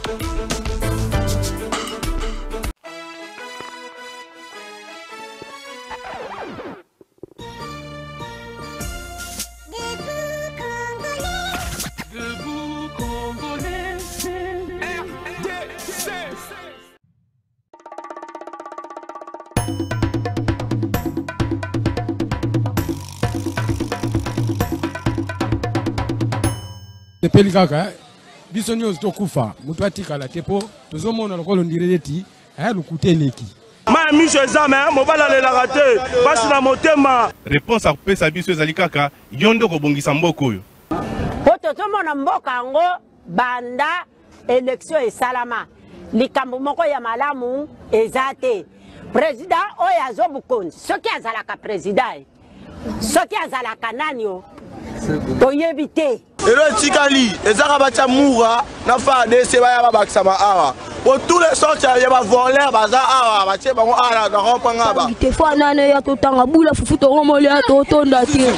Tepeli kaka biso nyonso tokufa mutu atikala tepo tozomona lokolo ndireleti lukuteneki ma miso ezame mobala lelaka te basi na motema réponse akopesa biso ezali kaka yo nde kobongisa mboka oyo po tozomona mboka yango banda élection esalama likambo moko ya malamu eza te président oyo azobukonzi soki azalaka président soki azalaka nani o toyebi te ero tikali ezaka bacha mura na fa dese baya babakisa ma awa pour tous les sortes ya ba voler baza awa bache bango ala na kopanga ba te fa nane ya totanga bula fufu to romole ya totonda te.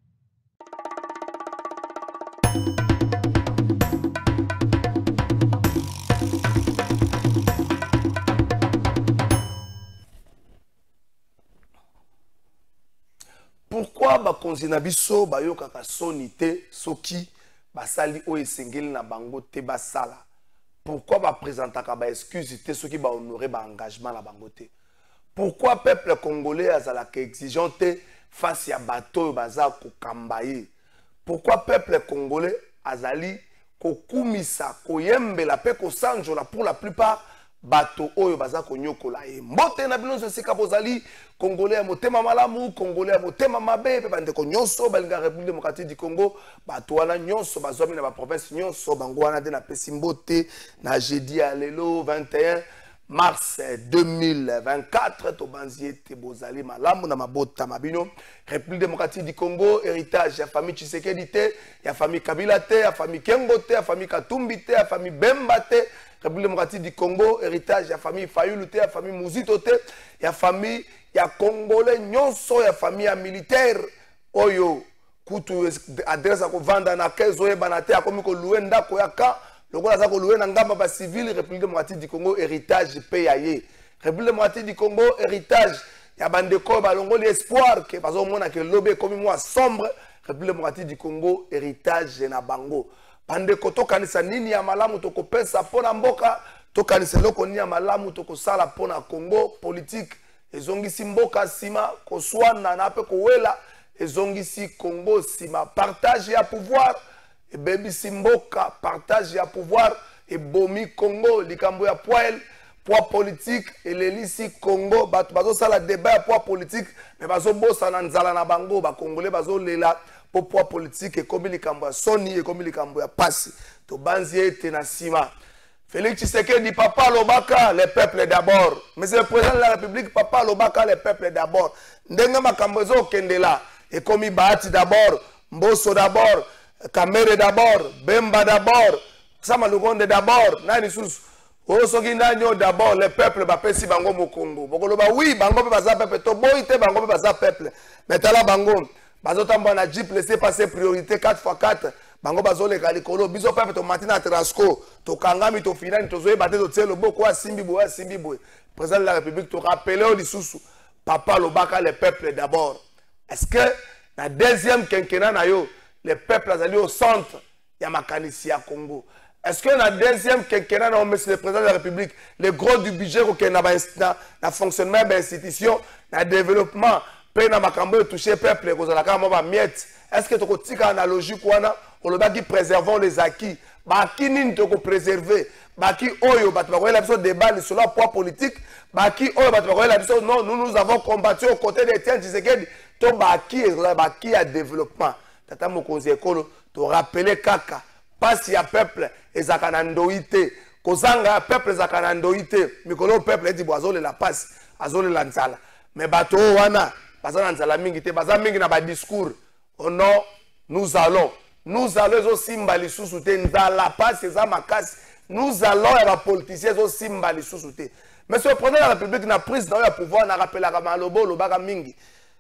Pourquoi bakonzi na biso bayokaka soni te soki basali o esengeli na bango te basala? Pourquoi baprésentaka ba excuse te soki ba honorer ba engagement na bango te? Pourquoi peuple congolais azalaka exigeant te face ya bato baza kokamba ye? Pourquoi peuple congolais azali kokumisa koyembela pe kosanjola pour la plupart bato oyo baza konyokola ye? Mbote na bino sika bozali congolais ya motema malamu, congolais ya motema mabe pe bande ko nyonso balinga République démocratique du Congo, bato wana nyonso bazwami na ba province nyonso bango wana de na pesi mbote na jeudi à lelo 21 mars 2024 to banziete bozali malamu na mabota mabino. République démocratique du Congo, héritage ya famille Tshisekedi te, ya famille Kabila te, ya famille Kengo te, ya famille Katumbi te, ya famille Bemba te. République démocratique du Congo, héritage ya famille Fayulu te, ya famille Muzito te, ya famille ya Congolais nyonso, ya famille ya militaire oyo kutu adresse ko vanda na kezo e banate akomi ko louer ndako ya ka lokola za ko louer na ngamba ba civil. République démocratique du Congo, héritage pe ya ye. République démocratique du Congo, héritage ya bandeko balongoli espoir ke bazo mona ke lobe komi moi sombre. République démocratique du Congo, héritage na bango. Bandeko tokanisa nini ya malamu toko pesa pona mboka, tokanisa loko nini ya malamu toko sala pona Congo politique. Ezongisi mboka sima koswana na pe kowela, ezongisi Congo sima partage ya pouvoir, e bebi simboka partage ya pouvoir, e bomi Congo likambo ya poil poids politique, et l'élisi Congo bazo sala débat poids politique, mais bazo bossa na nzala na bango ba congolais bazo lela pour poids politique et comme likambo ya soni et comme likambo ya pasi to banzi ete na sima. Félix Tshisekedi, papa Lobaka, les peuples d'abord. Monsieur le président de la République, papa Lobaka, les peuples d'abord. Ndenga makambozo kendela. Et comme Bahati d'abord, Mbosso d'abord, Kamere d'abord, Bemba d'abord, Sama Lugonde d'abord, Nani Sous. Osoki nanyo d'abord, les peuples bapesi bango mokongo. Bokoloba oui, bango pe baza peuple. To boite bango pe baza peuple. Metala bango. Bazotamba na jeep laisser passer priorité 4x4. Bango bazole kalikolo biso peuple to matina trasco to kangami to finani to zoe baté to tselo boko asimbi boya simbi boy. Président de la République to rappeler au lisusu papa Lobaka les peuples d'abord. Est-ce que la deuxième quinquennat na yo les peuples azali au centre ya makanisi ya Congo? Est-ce que la deuxième quinquennat na monsieur le président de la République le gros du budget ko na fonctionnement de l'institution na développement pe na makambo toucher peuple ko zala kama ba miette? Est-ce que tu as une analogie qui préservons les acquis? Baki nini toko préserver? Baki oyo bat bakoyela biso débat sur la poids politique. Baki oyo bat bakoyela biso non, nous avons combattu aux côtés d'Étienne Tshisekedi. To baki à développement. Tata mokonzi ekolo to rappeler kaka pasi ya peuple ezaka ndoité. Kozanga peuple ezaka ndoité. Mikolo peuple edi boazole la passe, azole la nzala. Mais bato wana bazana nzala mingi te, baza mingi na ba discours. Oh non, nous allons aussi simbali sous-souté dans la passe et makasi. Nous allons et la politicien aussi simbali sous-souté. Monsieur le président de la République n'a prise dans le pouvoir, n'a rappelé la Kamalobo, le Baga Mingi.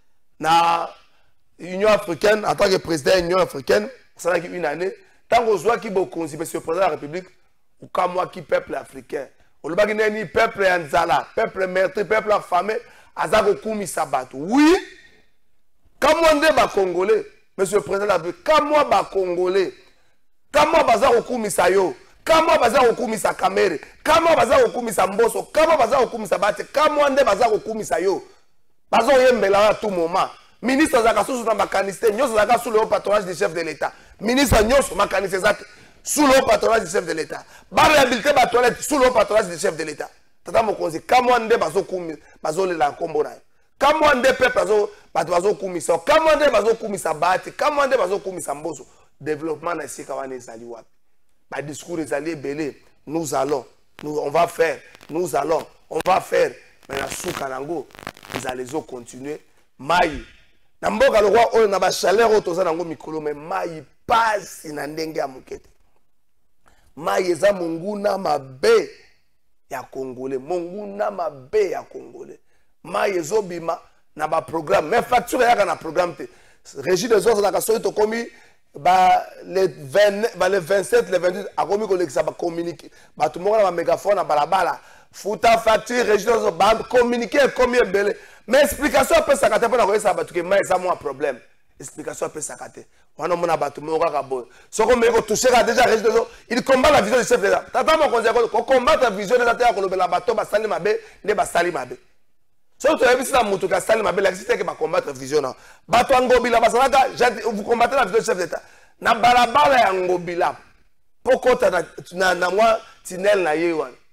Na Union africaine, en tant que président de l'Union africaine, ça n'a qu'une année. Tant qu'on voit qui beaucoup monsieur le président de la République, ukamwa ki peuple africain olobaki neni peuple ya nzala peuple meurtri peuple affamé azako kumisa bato oui kamwa nde ba congolais monsieur le président de la République kamwa ba congolais kamwa bazako kumisa yo kamwa bazako kumisa kamere kamwa bazako kumisa mboso kamwa bazako kumisa bate kamwa nde bazako kumisa yo bazo yembela à tout moment ministre zaka sous na makaniste nyoso zaka sous le patronage du chef de l'état ministre nyoso makaniste zaka sous le patronage du chef de l'état ba réhabiliter ba toilette sous le patronage du chef de l'état tata mokonzi kamwa nde bazo kumi bazo le la kombo na kamwa nde peuple bazo kumisa kamwa nde bazo kumisa bate kamwa nde bazo kumisa mboso développement na sika wana ezali wapi ba discours ezali belé nous allons on va faire nous allons on va faire mais la souka nango ils allaient continuer mai na mboka lokwa oyo na ba chaleur otoza nango mikolo mais mai passe na ndenge ya mokete mai eza monguna mabe ya congolais monguna mabe ya congolais mai ezobima na ba programme mais facture yaka na programme te régie des autres na kaso to komi ba le 27 le 28 akomi kolekisa ba communiquer ba tout monde na ba mégaphone na balabala futa facture régie des autres ba communiquer combien belé mais explication après ça kate pona ko esa ba tuke mais ça moi problème explication après ça kate wana mona ba tout monde ka boy soko me ko toucher déjà régie des autres il combat la vision du chef de l'État tata mo ko combattre la vision de l'État ko lobela bato ba sali mabe ne ba sali mabe so to yebisi na mutu ka sali mabe la kisite ke ba combattre vision na bato ngobila basalaka vous combattez la vision du chef de l'État na balabala ya ngobila pokota na mwa tinel na ye wana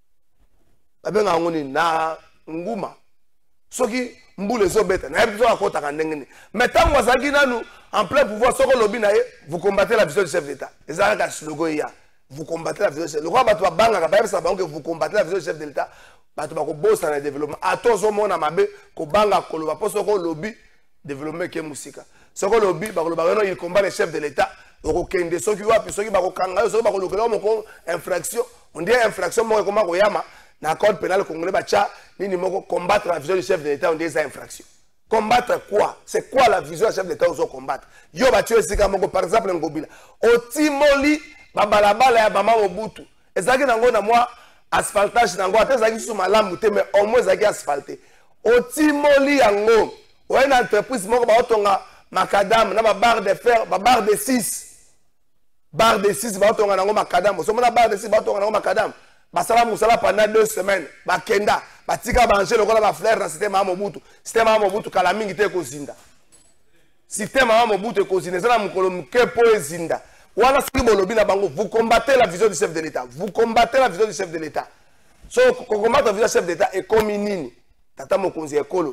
abenga ngoni na nguma soki mbule zobeta na yebito akota ka ndengene mais tango azaki nanu en plein pouvoir soko lobi na ye vous combattez la vision du chef d'État ezaka ka slogan ya vous combattez la vision du chef le roi bato banga ka bayebisa bango que vous combattez la vision du chef de l'État bato bako bosa na développement atozo mona mabe ko banga koloba po soko lobi développer ke musika soko lobi bako loba no il combat le chef de l'État oko kende soki wapi soki bako kanga soki bako lokela moko infraction on dit infraction moko koma ko yama na code pénal congolais bacha nini moko combattre la vision du chef de l'État on dit ça infraction combattre quoi c'est quoi la vision du chef de l'État ozo combattre yo ba tuer sika moko par exemple ngobila otimoli babalabala ya mama Mobutu ezaki nango na moi asphaltage nango atezaki sous malamu te mais au moins ezaki asphalté otimoli yango oye na entreprise moko ba otonga macadam na ba barre de fer ba barre de 6 ba otonga nango macadam so mona barre de 6 ba otonga nango macadam basala musala pendant 2 semaines bakenda batika banger lokola ba fleur na système ya Mobutu kala mingi te kozinda système ya Mobutu kozinda zana mukolo mke po ezinda wana siki bolobi na bango vous combattez la vision du chef de l'État vous combattez la vision du chef de l'État so combattre la vision du chef de l'État et comme nini tata mokonzi ekolo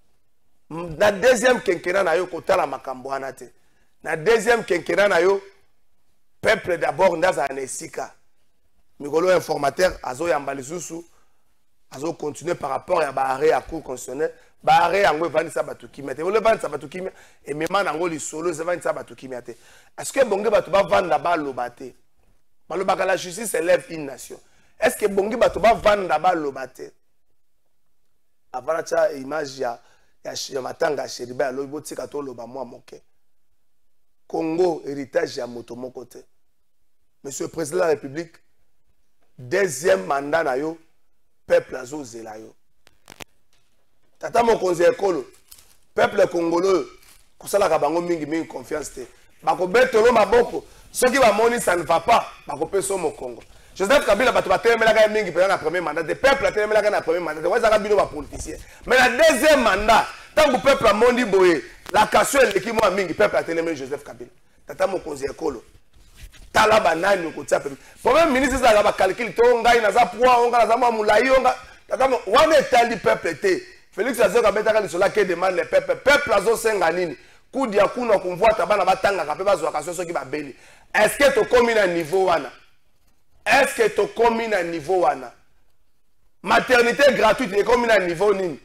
na deuxième quinquennat na yo kotala makambo wana te na deuxième quinquennat na yo peuple d'abord ndaza na esika mikolo informateur azo yamba lisusu azo continuer par rapport ya baare ya cour constitutionnelle baare yango evanisa bato kimia te ole vanisa bato kimia emema nango lisolo evanisa bato kimia te est-ce que bonge bato bavanda baloba te balobaka la justice élève une nation est-ce que bonge bato bavanda baloba te avana cha image ya matanga ya Sheriba alobi botika to loba mwa moke Congo héritage ya moto moko te monsieur le président de la République deuxième mandat na yo peuple azozela yo tata mokonzi ekolo peuple congolais kosalaka bango mingi confiance te bakobetelo maboko soki bamoni ça ne va pas bakopesa mokongo Joseph Kabila bato batelemelaka mingi pendant la premier mandat de peuple atelemelaka na premier mandat wazaka bino ba politicien mais la deuxième mandat tant que peuple amondi boye la cassure eleki mwa mingi peuple atelemeli Joseph Kabila tata mokonzi ekolo tala banani kotia pe problème ministre za ba calcul to ngai na za poids onga na za mwa mulai onga tata wana etali peuple te Félix Azoka betaka lisola ke demande le peuple azo senga nini kudi ya kuna kumvuata bana batanga ka pe bazwa kaso soki ba beli est-ce que to komi na niveau wana est-ce que to komi na niveau wana maternité gratuite et komi na niveau nini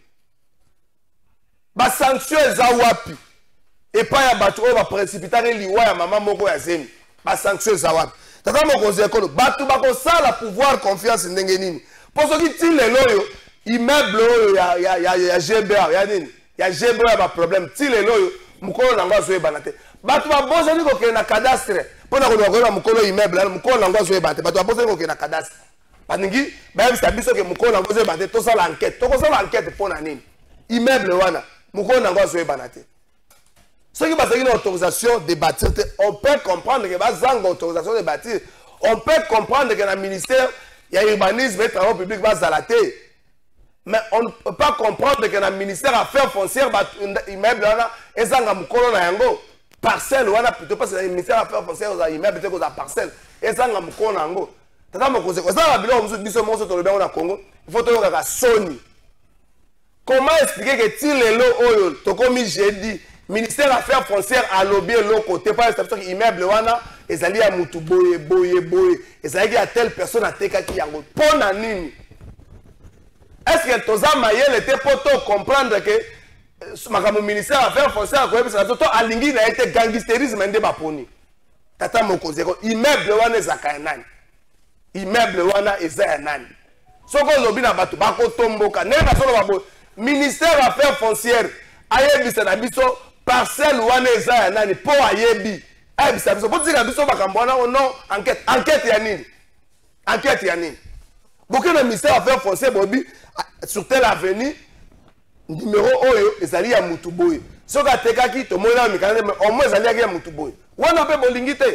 ba sanction za wapi et pas ya bato o ba précipiter liwa ya mama moko ya zemi ba sanction za wapi tata mokonzi ekolo bato bako sala pouvoir confiance ndenge nini poso ki ti lelo yo immeuble oyo ya GBA ya nini ya GBA ba problème ti lelo yo mukolo nango azoyebana te bato babosani kokende na cadastre mpona kodoka mokolo immeuble mokolo nango azoyeba te bato babosani kokende na cadastre baningi bayebisa biso ke mokolo nango azoyeba te tosala enquête tokosala enquête mpona nini immeuble wana mokolo nango azoyebana te soki bazalaki na autorisation de bâtir te on peut comprendre que bazanga autorisation de bâtir on peut comprendre que na ministère ya urbanisme et travaux publics bazala te mais on ne peut pas comprendre que na ministère affaires foncières immeuble wana ezanga mokolo na yango parcelle wana plutôt parce que le ministère affaires foncières aux immeubles te koza parcelle ezanga mokolo na yango tata mokonzi kozala biloko mosusu biso moso tolobi yango na Congo il faut toyokaka soni comment expliquer que ti lelo oyo tokomi jeudi ministère affaires foncières a lobby l'autre côté par exemple immeuble wana ezali ya mutu boye ezali ya telle personne atekaki yango pona nini est-ce que toza mayele te poto comprendre que makambo ministère affaires foncières ko yebisa to alingi na été gangsterisme nde baponi tata mokonzi ko immeuble wana ezaka nani immeuble wana eza ya nani soko lobi na bato bakotomboka ne na solo babo ministère affaires foncières ayebisa na biso parcelle wana eza ya nani po ayebi ayebisa biso botika biso makambo wana non enquête ya nini enquête ya nini bokena ministère affaires foncières bobi sur telle avenue numéro oyo ezali ya mutu boye soki atekaki tomona mikana mais au moins ezali ya mutu boye wana pe bolingi te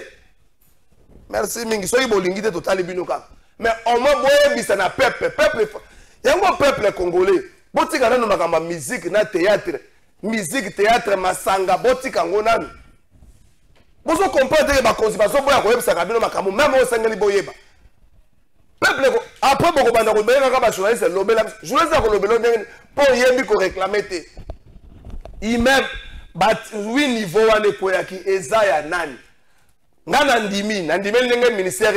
merci mingi soki bolingi te totali bino kaka mais au moins boyebisa na peuple yango peuple congolais botika nano makambo musique na théâtre musique théâtre masanga botika ngo nanu bozo comprendre bakonzi bazoboya koyebisaka bino makambo même osengeli boyeba peuple après boko banda ko benga ka ba journaliste lobela journaliste ko lobelo ndenge po yebi ko réclamer te immeuble bat 8 niveau wane ko yaki eza ya nani ngana ndimi na ndimi ndenge ministère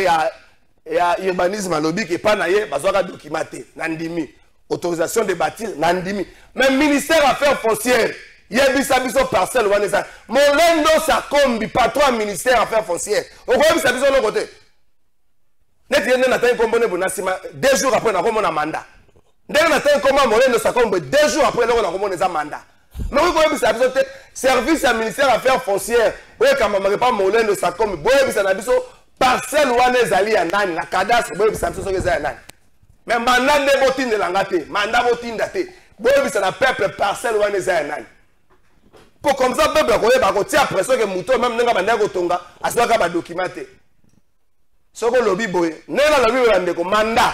ya urbanisme lobby ke pa na ye bazwaka documenté na ndimi autorisation de bâtir na ndimi mais ministère affaires foncières yebisa biso parcelle wane ça molendo sakombi patron ministère affaires foncières okoyebisa biso no côté neti yende na tangi kombo ne bonasima 2 jours après na komona mandat ndenge na tangi kombo molendo sakombi 2 jours après loko na komona za mandat mais oui koyebisa biso te service ya ministère affaires foncières oye kamama pas molendo sakombi boyebisa na biso parcelle wane ezali ya nani na cadastre boyebisa biso soki eza ya nani mais mandat nde botindelanga te mandat botinda te boyebisa na peuple parcelle wane eza ya nani po comme ça peuple akoyeba kotia pression ke muto même ndenge bandeko kotonga aswaka ba document te soko lobi boye nena lobi boye ndeko mandat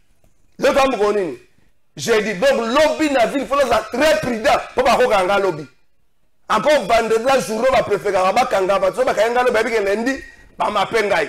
le temps ko nini j'ai dit donc lobby na ville faut être très prudent pour pas kokanga lobby encore vendredi la journée va préférer ba kanga ba so ba kanga lobby ke lundi ba mapengai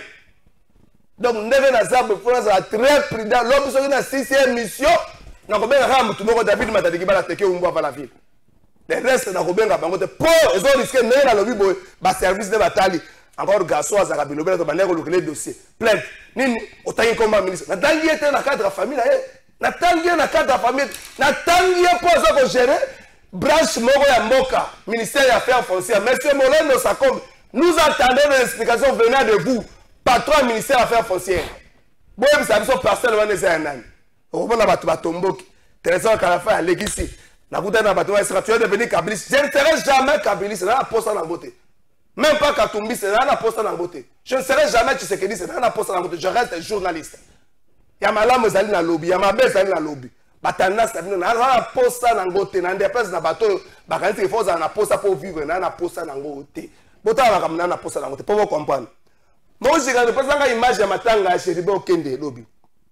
donc ndenge na zabe faut être très prudent lobby so na 6e mission na ko benga kama mutu moko David Matadiki bala teke umbo va la ville le reste na ko benga bango te po ezo risque nena lobby boye ba service de batali encore garçon azaka bilobela to bandeko lokele dossier plainte nini otangi comme ministre na tangi était na cadre famille na tangi na cadre famille na tangi pozo ko gérer branche moko ya mboka ministère des affaires foncières monsieur Molendo Sakombi nous attendons des explications venant de vous patron ministère des affaires foncières boye bisa biso parcelle wana eza nani okona bato batomboki trésor kalafa ya legisi na kutana bato wa tu es devenu kabilis je ne serai jamais kabilis na poste na ngote. Même pas Katumbi, c'est là la poste en beauté. Je ne serai jamais Tshisekedi, c'est là la poste en beauté. Je reste journaliste. Yamala Mozali na lobby, Yamabe Zali na lobby. Batana Sabino, na la poste en beauté, na ndepes na bateau, bakanti il faut na poste pour vivre, na poste en beauté. Bota la kamna na poste en beauté pour vous comprendre. Moi je regarde pas image ya matanga Cheribe Okende lobby.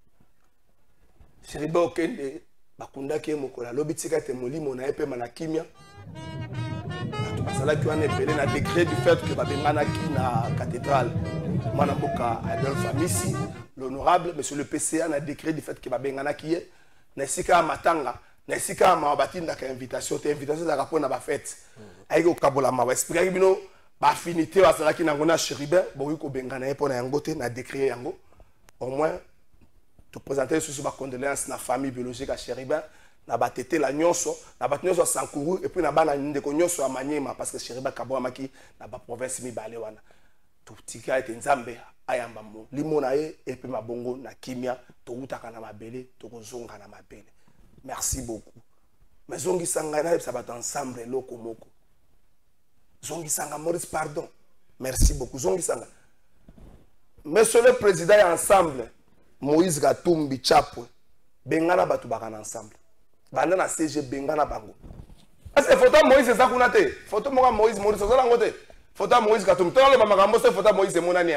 Cheribe Okende bakunda ke mokola lobby tika te molimo na epe mana kimia. Basala qui on est na décret du fait que babengana ki na cathédrale mwana mboka Adolphe Amisi l'honorable monsieur le PCA na décret du fait que babengana ki na sika matanga na sika mabatinda ka invitation za rapona ba fête ayiko kabola ma expliquer bino ba affinité basala ki na ngona Chéribin boyi ko bengana e pona yango te na décret yango au moins te présenter sous ba condoléances na famille biologique à Chéribin na batete la nyonso na batnyonso Sankuru et puis na bana ndeko nyonso ya Manyema parce que Chériba Kabwa maki na ba province mibale wana to tika ete nzambe ayamba mo limona ye et puis mabongo na kimia to utaka na mabele to kozonga na mabele merci beaucoup mais zongi sanga na yebisa bat ensemble loko moko Zongisanga Maurice, pardon. Merci beaucoup. Zongisanga. Monsieur le Président et ensemble, Moïse Gatumbi Chapwe, Bengana Batubakana ensemble. Bandana CG Bengana Bango. Est-ce que photo Moïse est ça qu'on a été? Photo Moïse, Maurice, c'est ça côté. Photo Moïse Gatumbi. Toi, le Bamagambo, c'est photo Moïse et Monani.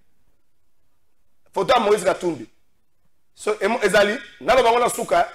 Photo Moïse Gatumbi. Ezali, Nalo Bangona Souka.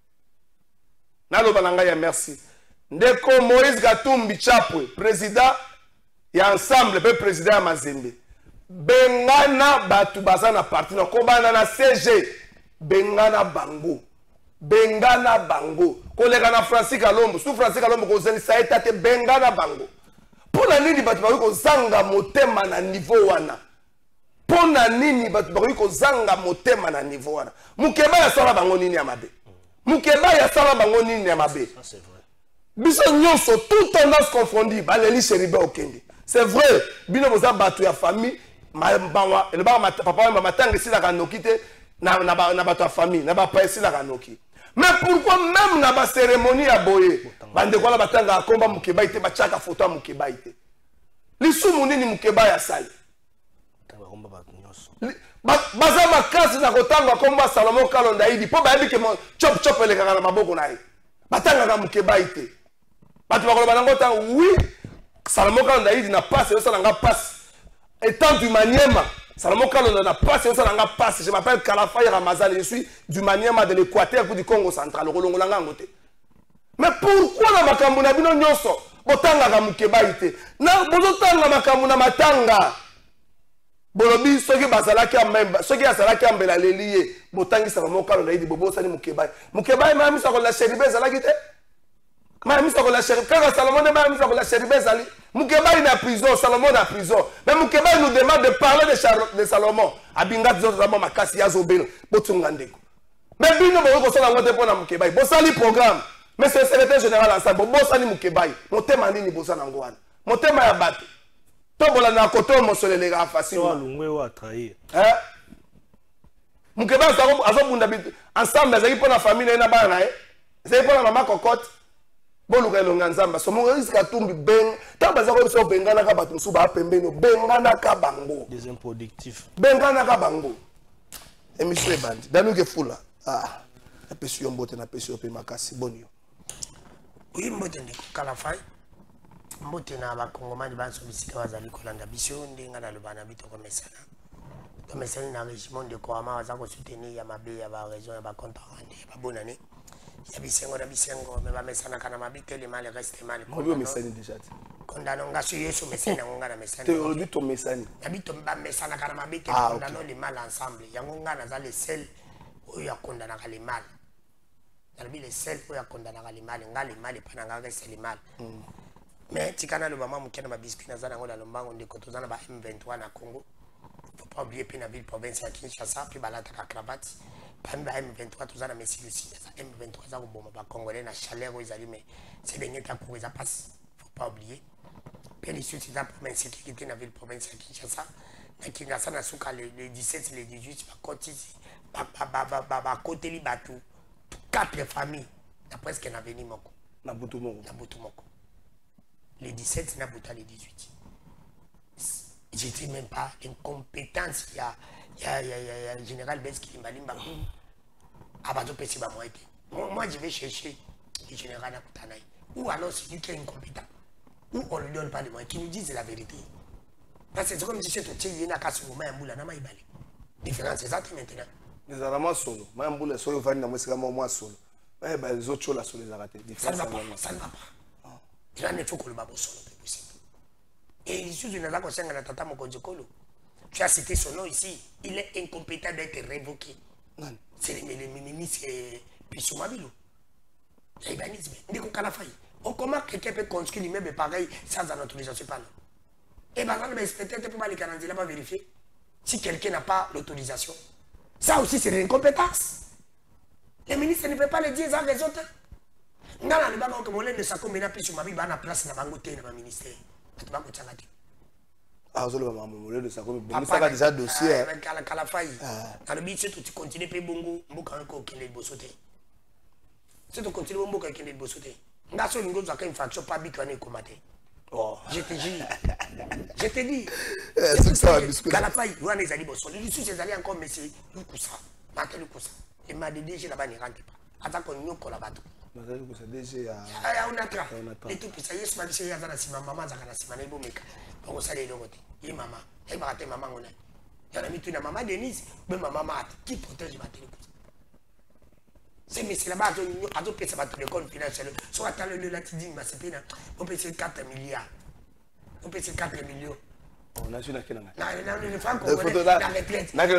Nalo Banangaya, merci. Ndeko Moïse Gatumbi Chapwe, président et ensemble, le président Mazembe. Bengana Batubazana parti, no Kobana na CG. Bengana Bango. Bengana Bango. Kolega na Francis Kalombo. Sous Francis Kalombo, Kozeli Saetate Bengana Bango. Pour la nini Batubazana Kozanga Motema na niveau wana. Pour la nini Batubazana Kozanga Motema na niveau wana. Mukeba ya sala bango nini ya mabe. Mukeba ya sala bango nini ya mabe. Ça c'est vrai. Biso nyonso tout tendance confondue baleli Cheribe Okende. C'est vrai. Bino boza batu ya famille mabawa le ba papa mama matanga sila kanokite na batu ya famille na ba pa sila kanoki. Mais pourquoi même na ba cérémonie ya boye bande kwa la batanga akomba mukeba ite ba chaka photo ya mukeba ite. Lisumu nini mukeba ya sali. Tanga komba ba nyonso. Baza makasi na kotanga komba Salomon Kalonda idi po ba yebi ke chop chop ele kaka na maboko na ye. Batanga ka mukeba ite. Batu bakoloba nango tanga oui Salomon Kalonda idi na passe yo sala nga passe. Étant du Maniema, Salomon Kalonda na passe yo sala nga passe. Je m'appelle Kalafaye Ramazan, je suis du Maniema de l'Équateur du Congo central. Kolongolanga ngote. Mais pourquoi na makambo na bino nyonso botanga ka mukeba ite? Na bozotanga makambo na matanga. Bolobi soki bazalaki amemba, soki azalaki ambela leliye, botangi Salomon Kalonda idi bobo sali mukeba. Mukeba ma misa ko la Cheribe zalaki te. Ma misa ko la Cheribe, quand Salomon de ma misa ko la Cheribe zali. Mukeba est en prison, Salomon est en prison. Mais Mukeba nous demande de parler de Salomon. Abinga Zozama Makasi Yazobeno, Botungandeko. Mais Bino Boko Sala Mote Pona Mukeba, Bossali programme. Mais c'est le secrétaire général ensemble, Bossali Mukeba, Motema Nini Bossana Ngouane. Motema Yabate. Tobola na koto mosole les gars facile. Toi lungwe wa trahir. Mukeba azobunda bitu. Ensemble, ezali pona famille na bana eh. Ezali pona mama cocotte. Boluka elonga nzamba so Moïse Gatumbi beng tamba za ko so bengana ka batu so ba pembeno bengana ka bango Des improductifs. bengana ka bango emission bandi danu ke fula apesi yo mbote na pesi yo pe makasi bonio oui mbote ndiko Kalafaye mbote na bakongomani banso bisika bazali kolanda biso ndenga na lobana bitoko mesana to mesana na régiment de Koama baza ko soutenir ya mabe ya ba région ya ba contarande ya ba bonane. Ya bisengo na bisengo me ba mesana kana mabitele mal reste mal ko yo mesani déjà condamno ngaso yeso mesana ngana mesana te olobi to mesani ya bito ba mesana kana mabitele condamno le mal ensemble ya ngana za le sel o ya condamna ka le mal na bi le sel o ya condamna ka le mal ngale mal pana nga reste le mal mais tikana lo mama mukena ba biscuit na za ngola lombango ndiko tozana ba M23 na Congo. Faut pas oublier puis la ville province ya Kinshasa puis balata ka Krabati. Parmi les M23, tous les messieurs aussi, les M23, ça bon, bah Congolais, na chaleur aux alliés, mais c'est des temps pour ça passe, faut pas oublier. Puis les sud, c'est la province sécurité dans la ville province de Kinshasa, na Kinshasa na souka les 17, les 18, bah côté ici, bah côté li batou, 4 familles, na presque na veni moko, na butu moko, les 17 na buta les 18. J'étais même pas incompétence, il y a le général Bez qui m'a dit moi je vais chercher le général Nakutanaï. Ou alors c'est lui qui est incompétent. Ou on ne lui donne pas de moyens, qui nous disent la vérité. Parce que c'est comme si c'était il y a un cas sur moi, la différence c'est ça maintenant. Les Allemands solo, moi mboula solo vani na mwesika moi solo. Eh ben les autres choses sur les arrêtés. Ça ne va pas, ça ne va pas. Il en faut que le babo solo possible. Et il suffit de nous avoir na tata Mokonjekolo. Tu as cité son nom ici, il est incompétent d'être révoqué. C'est le ministre Pissoumabilo. L'urbanisme. Ndiko Kalafaye. Comment quelqu'un peut construire l'immeuble pareil sans en autorisation par là? Et par exemple, peut-être pour les Canadiens là-bas vérifier si quelqu'un n'a pas l'autorisation. Ça aussi, c'est l'incompétence. Les ministres ne peuvent pas le dire sans raison. Dans la débat, comme on l'a dit, ça comme maintenant Pissoumabilo a la place dans le ministère. Ah, je vais de ça comme ça déjà dossier. Kalafaye. Dans le but, c'est que tu continues à payer bongo, mboka ko kende bosote. C'est tu continues mboka kende bosote. Ngaso lingo za ka infraction pas bitwane komate. Je te jure. Je te dis. C'est ça, biscuit. Kalafaï, Yohan Ezali Bosson. Les sous Ezali encore, mais c'est Lukusa. Marqué Lukusa. Et ma DG là-bas ne rentre pas. Attends qu'on y a là-bas. Lukusa, DG à. On attend. Et tout, puis ça y est, ce matin, il y a un maman, ça a un maman, il on s'allait de l'autre. Il y a maman. Il m'a raté maman. Il y a mis tout dans maman Denise, mais maman qui protège ma télé. C'est mais c'est là-bas, à tout ça va tout le compte financier. Soit à le la tidine, mais c'est bien. On peut se 4 milliards. On peut se 4 millions. On a su la quelle année. Les femmes qu'on connaît la retraite. Là,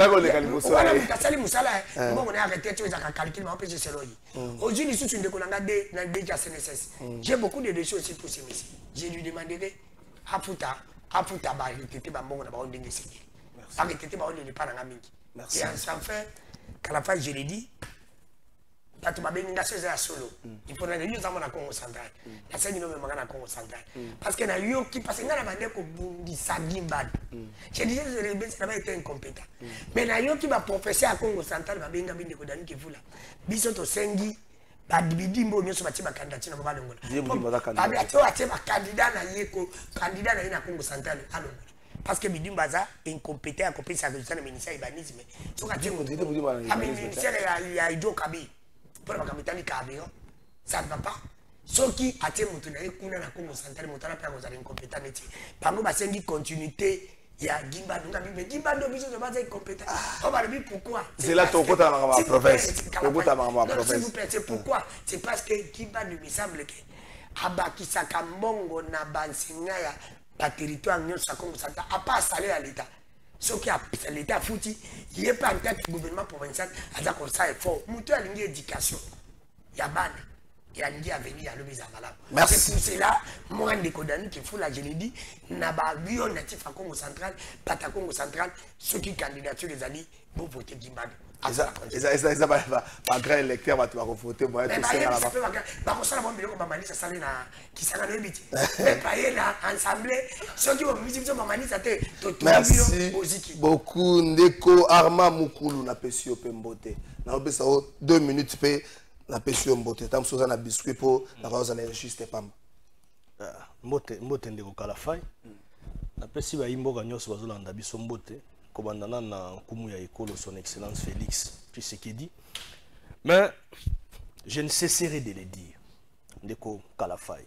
on est arrêté, tu as calculé, mais on peut se serrer. Aujourd'hui, les sous-sont déjà CNSS. J'ai beaucoup de choses aussi pour ces messieurs. Je lui demanderai à Fouta, arrêtez, arrêtez, merci. Et enfin, qu'à la fin, je l'ai dit, il faut que nous avons Congo central. La scène nous avons Congo central. Parce que nous avons qui passe dans la manière qu'on dit ça gimbad. J'ai dit que ça va être incompétent. Mais nous avons qui va professer à Congo central, va bien gagner des codanis qui voulaient. Bisoto Sengi, Badibidimbo, nous sommes à candidature dans le Balongola. Candidat na Congo central. Parce que Bidimbaza est incompétent à copier sa résolution du ministère urbanisme. Le ministère il y a Ido Kabi. Pour la capitale Kabion, ça ne va pas. Ce qui a été montré, qu'on a la Congo centrale, montré la place aux incompétents. Par nous, c'est une continuité. Il y a Gimba, nous avons dit Gimba, nous avons besoin de compétents. On va dire pourquoi. C'est là ton côté à ma province. C'est pourquoi. C'est parce que Gimba me semble que Abakisaka Mbongo na Bansignaya, la territoire de la Congo centrale, n'a pas salé à l'État. Ce qui a l'État foutu, il n'y a pas en tête du gouvernement provincial, à dire qu'on s'est fort. Moutou a l'ingé éducation. Il y a ban. Il y a l'ingé avenir à l'Obézamala. C'est pour cela, moi, un décodani qui fout là, je l'ai dit, n'a pas vu un natif à Congo central, pas à Congo central, ceux qui candidatent les alliés, vous votez Gimbad. Ça va pas grand électeur, va te voter. Moi, tu sais, là-bas. Merci beaucoup, Ndeko Arma Mukulu, na Pesio Pembote. Na obesa 2 minutes pe na Pesio Mbote. Tam soza na biscuit po na baza na enregistre pam. Mbote Ndeko Kalafai. Na Pesi ba imboka nyonso bazolanda biso Mbote. Commandant na Kumu ya école son excellence Félix Tshisekedi. Mais je ne cesserai de le dire. Ndeko Kalafai.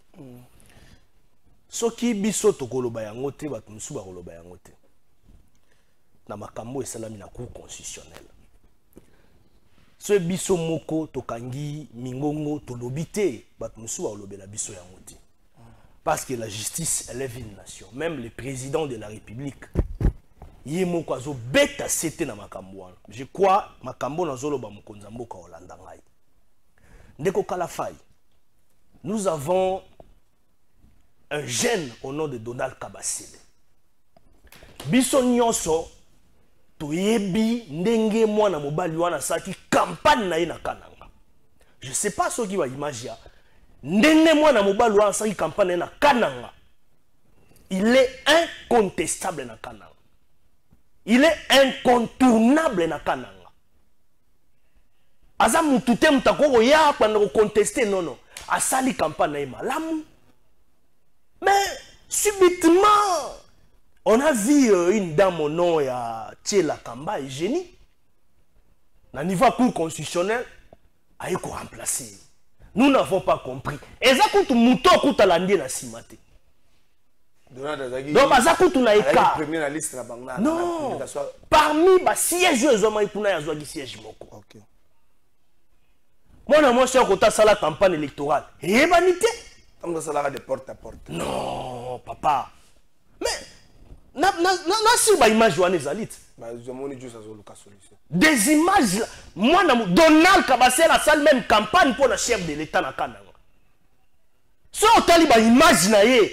Soki biso tokoloba yango te bato musu bakoloba yango te. Na makambo esalami na cour constitutionnelle. Ce biso moko tokangi mingongo tolobi te bato musu bakolobela biso yango te. Parce que la justice élève une nation. Même le président de la République Yemoko azo beta sete na makambo wana. Je crois makambo na zolo ba mukonza mboka Holanda ngai. Ndeko Kalafai. Nous avons un jeune au nom de Donald Kabasele. Biso nyonso toyebi ndenge mwana mobali wana saki campagne na ye na Kananga. Je sais pas ce qui va imaginer. Ndenge mwana mobali wana saki campagne na Kananga. Il est incontestable na Kananga. Il est incontournable na Kananga. Aza mutute mutako ya kwa contester non. Asali campagne na malamu. Mais subitement on a vu une dame au nom ya Tchela Kamba et Génie. Na niveau cour constitutionnel a été remplacé. Nous n'avons pas compris. Et ça coûte muto coûte la ndie na simate. Donc, Bazakutu na écart. Non. Parmi les sièges, ils ont un siège. Moi, je suis à la campagne électorale. Et vanité. De porte à porte. Non, papa. Mais, si pas image Johannes Alit. Des images. Moi, Donald Kabasele a la même campagne pour le chef de l'État na Kananga. Si on a une image,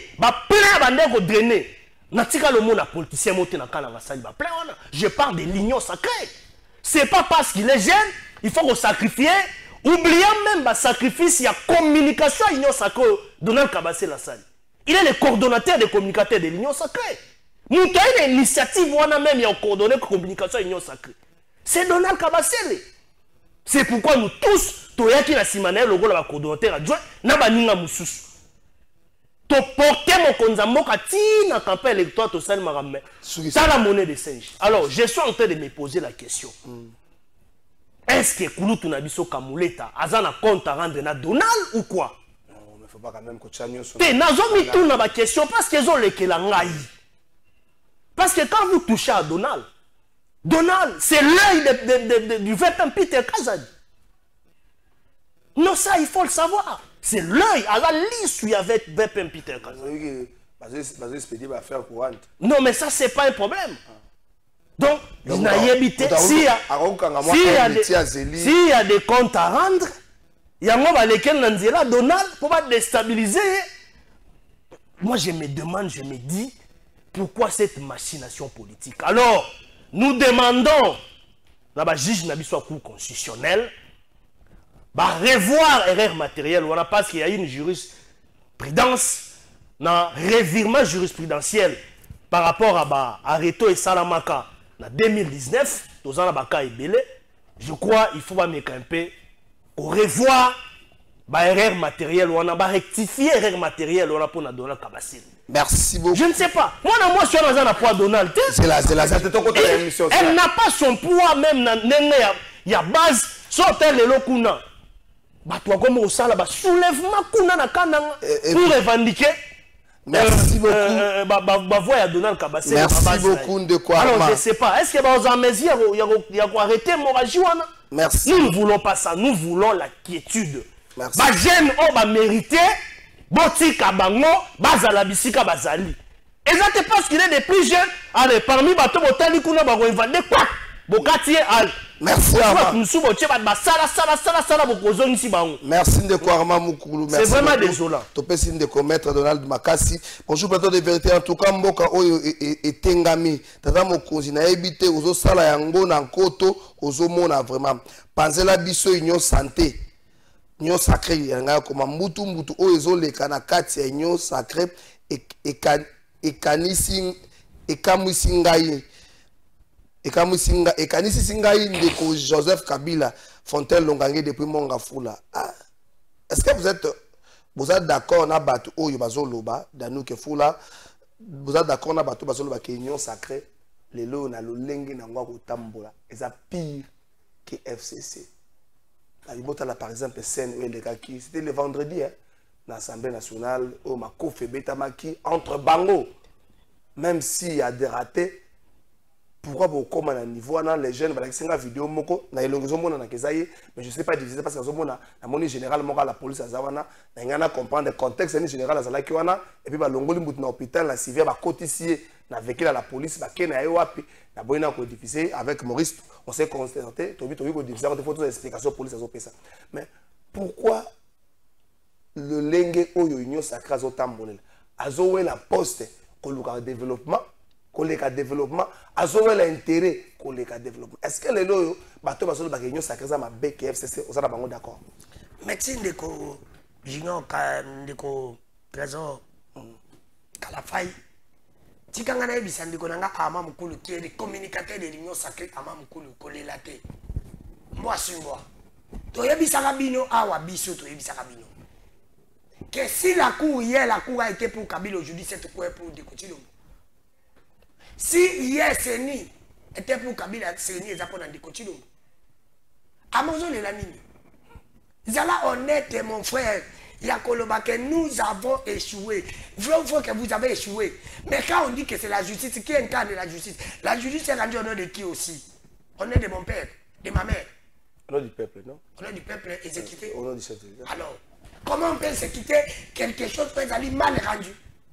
je parle de l'union sacrée. Ce n'est pas parce qu'il est jeune, il faut qu'on sacrifie. Oubliant même le sacrifice, il y a communication à l'union sacrée. Donald Kabasele il est le coordonnateur des communicateurs de l'union sacrée. Nous avons une initiative où on a même coordonné la communication à l'union sacrée. C'est Donald Kabasele. C'est pourquoi nous tous, Toyaki na Simane, le rôle de la coordonnateur adjoint, n'a pas ninga mususu. porter mon konzamboka tina campagne électorale to sali maramé ça la monnaie de singe. Alors je suis en train de me poser la question. Est-ce que Kulutu na biso Kamuleta azana compte à rendre na Donald ou quoi? Non, mais faut pas quand même que Chanyo soit. Té nazo mi tourne ma question parce que zo lekela ngai. Parce que quand vous touchez à Donald, c'est l'œil du VP Peter Kazadi. Non, ça, il faut le savoir. C'est l'œil à la liste où il y avait VP Peter Kazadi. Non, mais ça, c'est pas un problème. Donc, s'il y a des comptes à rendre, il y a lesquels Donald pour pas déstabiliser. Moi, je me demande, je me dis, pourquoi cette machination politique? Alors, nous demandons, la juge n'a pas cour constitutionnel, revoir erreur matérielle, parce qu'il y a une jurisprudence, un revirement jurisprudentiel par rapport à Areto et Salamaka en 2019, je crois qu'il faut m'écrimper au revoir erreur matérielle, rectifier erreur matérielle pour nous donner Kabassil. Merci beaucoup. Je ne sais pas. Moi, je suis dans un poids Donald. C'est la émission. Elle n'a pas son poids même dans il y a base. Sortez les locuna. Toi comme au sala soulèvement kuna na kananga pour revendiquer. Merci beaucoup. Voix à Donald Kabassi. Merci beaucoup de quoi. Alors je ne sais pas. Est-ce que vous en mesure il y a quoi arrêter l'hémorragie? Merci. Nous ne voulons pas ça. Nous voulons la quiétude. Merci. Ba jeune on mérité. Botika bango, bazala bisika bazali. Et ça c'est parce qu'il est des plus jeunes. Allez, parmi bateau botali kuna ba inventer quoi? Bokati al. Merci Merci de Kouarma Moukoulou. C'est vraiment désolant. Topesi de commettre Donald Makassi. Bonjour plateau de vérité en tout cas mboka oyo etengami. Tata mokonzi na ebité ozo sala yango na nkoto ozo mona vraiment. Panzela biso union santé. Union sacré yanga comme mbutu oyo ezo leka na kati ya union sacré ekanisi ngai. Ekanisi ngai ndeko Joseph Kabila Fontaine Longange depuis Mongafula. Est-ce que vous êtes d'accord na batu oyo bazoloba danu ke fula? Vous êtes d'accord na batu bazoloba ke union sacré lelo na lolenge na ngwa ko tambola eza pire que FCC. La par exemple scène où c'était le vendredi hein, dans l'Assemblée nationale au Makofe Betamaki entre Bango. Même s'il y a des ratés, pourquoi vous comme à niveau les jeunes voilà c'est une vidéo moko na elongezo mona na kezaye mais je sais pas diviser parce que mona na moni général moko la police azawana na ngana comprendre le contexte ni général azala ki wana et puis ba longoli mutu na hôpital na civil ba cotiser na véhicule à la police ba kena yo wapi na boina ko diffuser avec Maurice on s'est constaté to ko diffuser des photos d'explication police azo pesa mais pourquoi le lenge oyo union sacrée azo tambolela azo we la poste ko luka développement collègue à développement, à l'intérêt collègue à développement. Est-ce que les loyaux, bateau basolo bagagnon sacré ça ma bec FCC, on s'en a pas d'accord. Médecine de co, junior de co présent, Kalafai. Tikangana ebisa ndiko nanga ama mukulu qui est le communicateur de l'union sacrée ama mukulu kolelate. Moi sur moi. To yebisa kabino awa biso to yebisa kabino. Que si la cour hier la cour a été pour Kabila aujourd'hui c'est quoi pour Dekotilo. Si hier Seni était pour Kabila, Seni est pour Ndikotilo. Amazon est la mine. Zala honnête mon frère. Yakoloba que nous avons échoué. Vrai que vous avez échoué. Mais quand on dit que c'est la justice, qui incarne la justice est rendue au nom de qui aussi? On est de mon père, de ma mère. Au nom du peuple, non? Au nom du peuple exécuté. Au nom du chef de l'État. Alors, comment on peut exécuter quelque chose qui est mal rendu?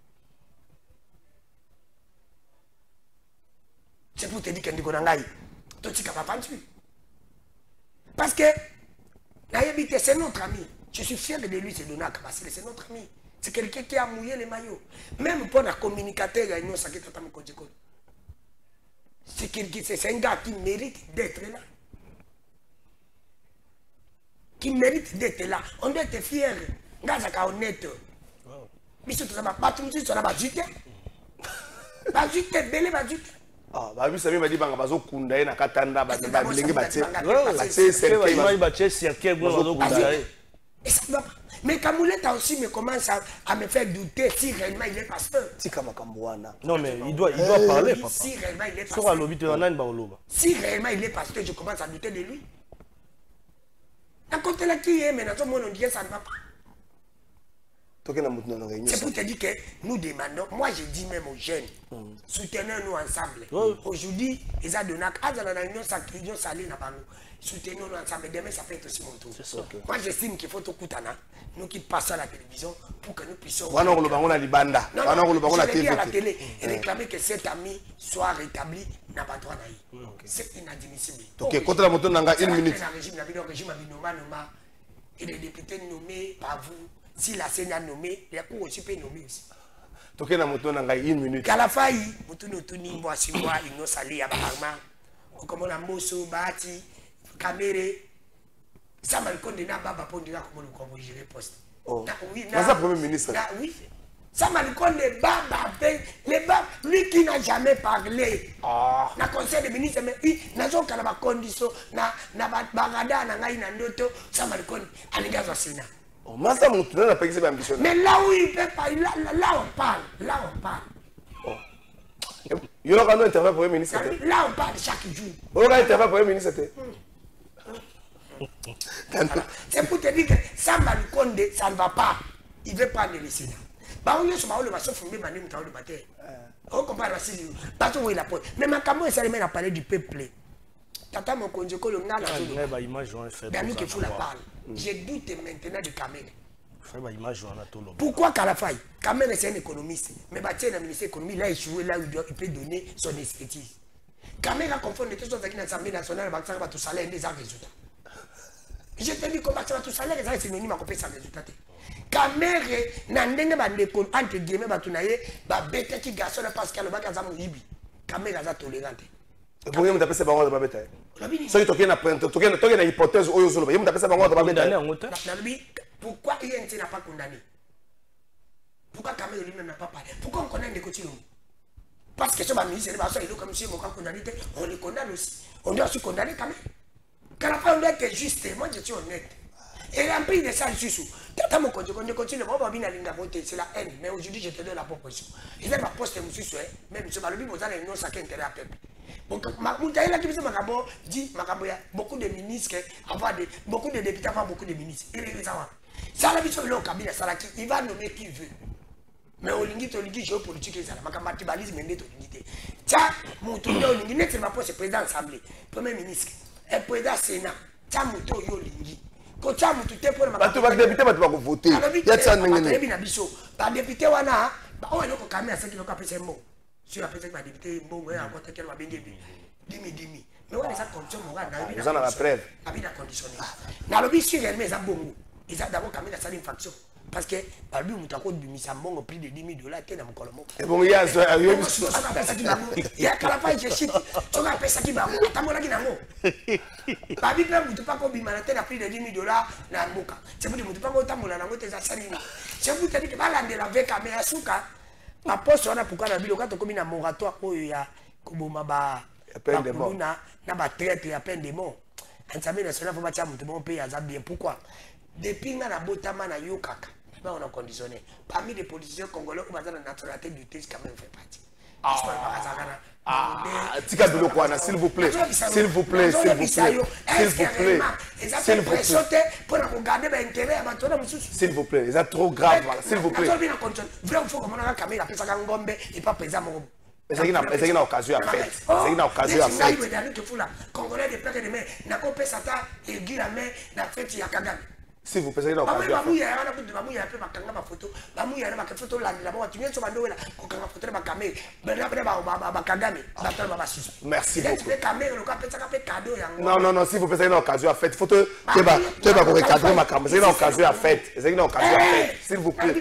C'est pour te dire que Ndikonangaï, toi tu n'as pas pendu. Parce que c'est notre ami. Je suis fier de lui, c'est Donald Kabassi, c'est notre ami. C'est quelqu'un qui a mouillé les maillots. Même pour un communicateur, il y a une chose qui c'est un gars qui mérite d'être là. Qui mérite d'être là. On doit être fier. Gars, c'est honnête. Mais surtout, ça va pas tout de suite, ça va pas juter. Pas juter, belé, pas juter. Ah, bah oui, ça m'a dit que bazo kunda na katanda ba bilingi batie. Et ça ne va pas. Mais Kamouleta aussi me commence à me faire douter si réellement il est pasteur. Tika Makambouana. Non, mais il doit parler, papa. Si réellement il est Sur pasteur. Si réellement il est pasteur, je commence à douter de lui. À côté là qui est, maintenant, tout le monde dit ça ne va pas. C'est pour te dire que nous demandons, moi je dis même aux jeunes, soutenons-nous ensemble. Aujourd'hui, ils ont donné à la réunion sacrée, soutenons-nous ensemble. Demain, ça peut être aussi mon tour. Moi j'estime qu'il faut tout coutana, nous qui passons à la télévision pour que nous puissions. Non, je l'ai dit à la télé et réclamer que cet ami soit rétabli n'a pas droit d'ailleurs. C'est inadmissible. Ok, contre la moto, nanga une minute. Le régime et les députés nommés par vous. Si la Sénat a nommé, les cours aussi peuvent nommer aussi. Toké na moto nanga une minute. Kalafai, Mutunotuni, moi, si moi, il nous sali à Bahama. Comme on a Mosso, Bati, Kamere. Ça m'a connu à Baba pour dire comment je gérer poste. Oh. C'est ça, Premier ministre. Oui. Ça m'a connu les Baba, lui qui n'a jamais parlé. Na conseil des ministres, mais oui, n'a pas de condition, n'a pas de bagada, n'a pas de noto, ça m'a connu. Allez, gars, au Sénat. Mais là où il ne peut pas, là on parle. Il y aura un interview pour le ministre. Là on parle chaque jour. Il y aura un interview pour le ministre. C'est pour te dire que ça ne va pas. Il veut prendre le Sénat. On compare la Syrie. Mais ma caméra, ça a parlé du peuple. Tata mon conjoint, le ngala. Je doute maintenant de Kamel. Pourquoi Kalafai? Kamel c'est un économiste. Mais Batier, le ministre de l'économie, il a échoué là où il peut donner son expertise. Kamel a confondu toutes les choses avec l'Assemblée nationale, il va tout salaire des résultats. Je te dis que tout salaire, c'est synonyme à couper sans résultat. Kamel, entre guillemets, bête qui garçon parce qu'elle va gaza mouibi. Kamel a tolérante. Pour que vous appelez ça bango de babeta. Ça tu as une hypothèse où vous appelez ça bango de babeta. Pourquoi INT n'a pas condamné? Pourquoi Kamel lui-même n'a pas parlé? Pourquoi on connaît des côtés? Parce que ce ministre, il est comme si on condamné, on le condamne aussi. On doit aussi condamner Kamel. Quand on doit être juste, moi je suis honnête. Et en plus de ça, je suis tata mon continue, c'est la haine. Mais aujourd'hui, je te donne la proposition. Il va poster monsieur Soué, même monsieur Balobi, vous allez nous saquer intérêt à peuple. Beaucoup de ministres, beaucoup de députés, beaucoup de ministres. Ça la vision au cabinet, il va nommer qui veut. Mais au lingi géopolitique, ça va matibalisme et l'unité. Tiens, mon tour de lingi, n'est-ce pas pour ce président assemblée, premier ministre, et président sénat, tiens, mon tour de lingi. Quand tu as mon tuteur pour le député, tu vas voter. Il y a ça, pas député, on a, on est au cabinet, c'est qui nous appelle ces mots. Sur la personne qui va débuter, bon, ouais, encore qu'elle va bien demi. Mais on a des conditions morales. Vous en avez la preuve. La vie a conditionné. Dans le but, si réellement, ils ont bon. Ils ont d'abord quand même une faction. Parce que, par lui, on a encore du misambon au prix de $10 000 dans mon colombo. Et bon, il y a ça. Il y a qu'à la fin, je chute. Tu vas faire ça qui va. Attends, mon ami, par lui, tu ne peux pas qu'on bimanate à prix de $10 000 dans le boca. C'est pour dire que tu ne peux pas qu'on t'amène dans tes assassins. C'est pour te dire que va de la veka, mais à souka. Ma poste, on a pourquoi la ville, quand on a un moratoire, il y a Kuboma, peine de mort. Il y a traite, il y a peine de mort. L'Assemblée nationale, il faut battre mon pays à Zambie. Pourquoi? Depuis que la Botama na Yokaka, on a conditionné. Parmi les politiciens congolais, on a la nationalité du test quand même fait partie. Tika Bilokwana, s'il vous plaît. S'il vous plaît, s'il vous plaît. S'il vous plaît. S'il vous plaît. S'il vous plaît. C'est trop grave. S'il vous plaît. C'est une occasion à faire. C'est une occasion à faire. S'il vous plaît, c'est une occasion à faire. Merci beaucoup. Non, s'il vous plaît, c'est une occasion à faire. Il faut que tu vas recadrer ma caméra. C'est une occasion à faire. C'est une occasion à faire. S'il vous plaît.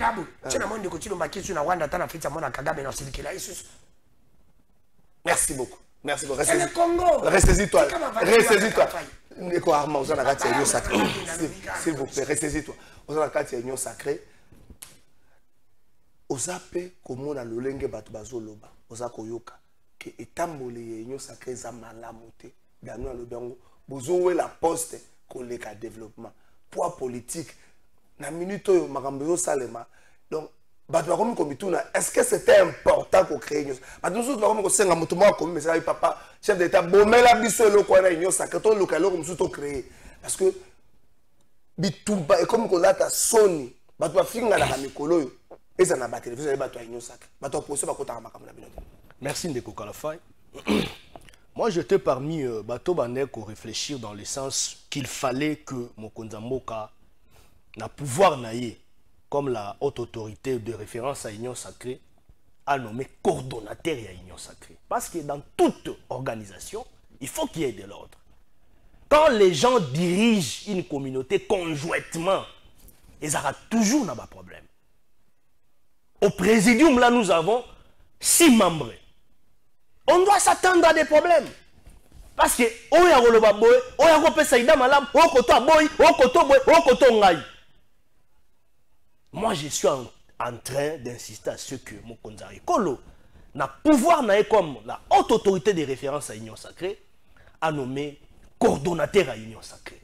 Merci beaucoup. Merci beaucoup. C'est le Congo. Ressaisis-toi. Ressaisis-toi. S'il vous plaît, ressaisis-toi. Vous avez la union sacrée. Ozape comme on a le lenge batu bazoloba. Ozako yoka. Que etambole union sacrée za malamote. Dans le bango. Bozowe la poste collègue à développement. Poids politique. na minute oyo makambo salema donc bato bakomi komituna est-ce que c'était important ko créer union bato mususu bakomi ko senga mutu moko komi message papa chef d'état bomela biso eloko wana union sacrée to loka eloko mususu to créer parce que bitumba et comme ko lata soni bato bafinga na mikolo oyo eza na ba télévision et bato union sacrée bato poso bakota makambo na bino. Merci Ndeko Kalafay. Moi, j'étais parmi Bato Bandeko réfléchir dans le sens qu'il fallait que Mokonza Mboka n'a pouvoir naïe, comme la haute autorité de référence à l'Union Sacrée, a nommé coordonnateur à l'Union Sacrée. Parce que dans toute organisation, il faut qu'il y ait de l'ordre. Quand les gens dirigent une communauté conjointement, ils auront toujours un problème. Au présidium, là, nous avons 6 membres. On doit s'attendre à des problèmes. Parce que, moi, je suis en train d'insister à ce que Mokonza Ekolo n'a pouvoir, comme la haute autorité de référence à l'Union Sacrée, a nommé coordonnateur à l'Union Sacrée.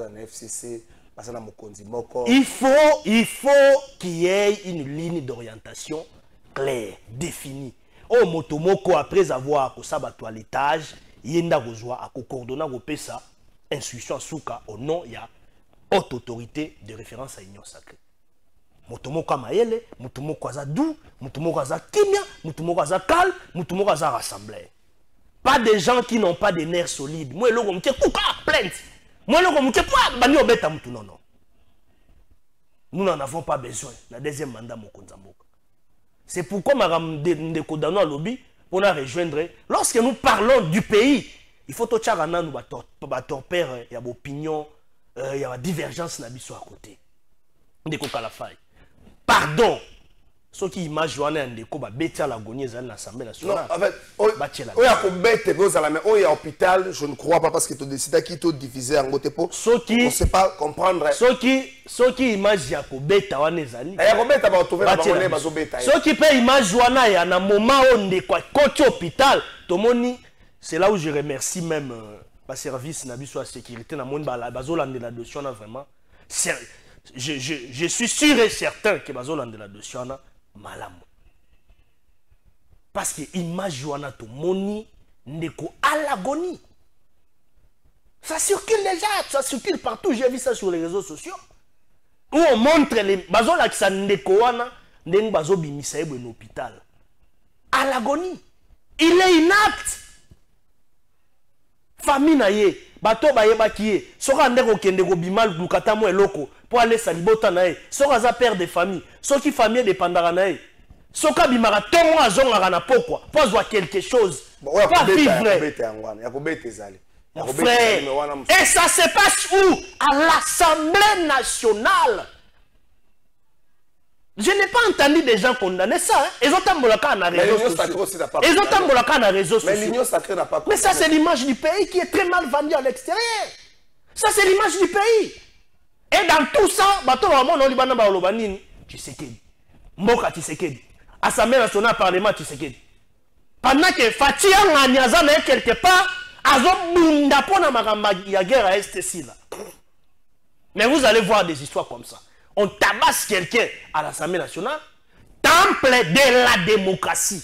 Il faut qu'il y ait une ligne d'orientation claire, définie. Oh, Motomoko, après avoir sabato à l'étage, yenda rejoint à coordonner au PESA, instruction souka au nom, il y a haute autorité de référence à l'Union Sacrée. Motomoko Maele, Motomoko Azadou, Motomoko Azakimia, Motomoko Azakal, Motomoko Azar rassemblé. Pas des gens qui n'ont pas des nerfs solides. Moi, le gomte kouka plainte. Moi, le gomte quoi bani obeta mutu non non. Nous n'en avons pas besoin. La deuxième mandat Mokonza Mboka. C'est pourquoi Mme Ndekodano a lobby pour la rejoindre. Lorsque nous parlons du pays, il faut que nous torpère, il y a opinion, il y a divergence à côté. Ndeko Kalafay. Pardon. Ce qui image Joanne Ndeko ba bêta l'agonie à l'Assemblée nationale. Non, en fait, il y a hôpital, je ne crois pas parce que tu décides qui te divisé en côté pour. On ne sait pas comprendre. Ce qui image ya ko bêta wana ezali. Ya ko bêta ba trouver ba bonne bazo bêta. Ce qui peut image wana ya na moment où Ndeko coach hôpital, tomoni, c'est là où je remercie même le service na biso à sécurité na monde ba bazolande la dossier vraiment. Je suis sûr et certain que bazolande la dossier na malamu. Parce que image wana to moni Ndeko à l'agonie. Ça circule déjà, ça circule partout, j'ai vu ça sur les réseaux sociaux. Où on montre les bazola qui sa Ndeko wana ndeng bazo bimisa ebo en hôpital. À l'agonie. Il est inapte. Famille na ye, bato ba yeba ki ye, soka ndeko kende ko bimal lukata mo eloko pour aller salibota na ye, soka za père de famille, soki famille de pandara na ye. Soka bimara tongo azonga na pokwa, pour quelque chose. Pas vivre. Frère, et ça se passe où? À l'Assemblée nationale. Je n'ai pas entendu des gens condamner ça. Ils ont tambolaka na réseaux sociaux. Ils ont tambolaka na réseaux sociaux. Mais ça c'est l'image du pays qui est très mal vendue à l'extérieur. Ça c'est l'image du pays. Et dans tout ça, bato vraiment non libana ba olobanini, tu sais que Mboka Tshisekedi, Assemblée nationale parlement Tshisekedi. Pendant que Fatia Nganyaza est quelque part, azobunda pona makamba ya guerre à STC là. Mais vous allez voir des histoires comme ça. On tabasse quelqu'un à l'Assemblée nationale, temple de la démocratie.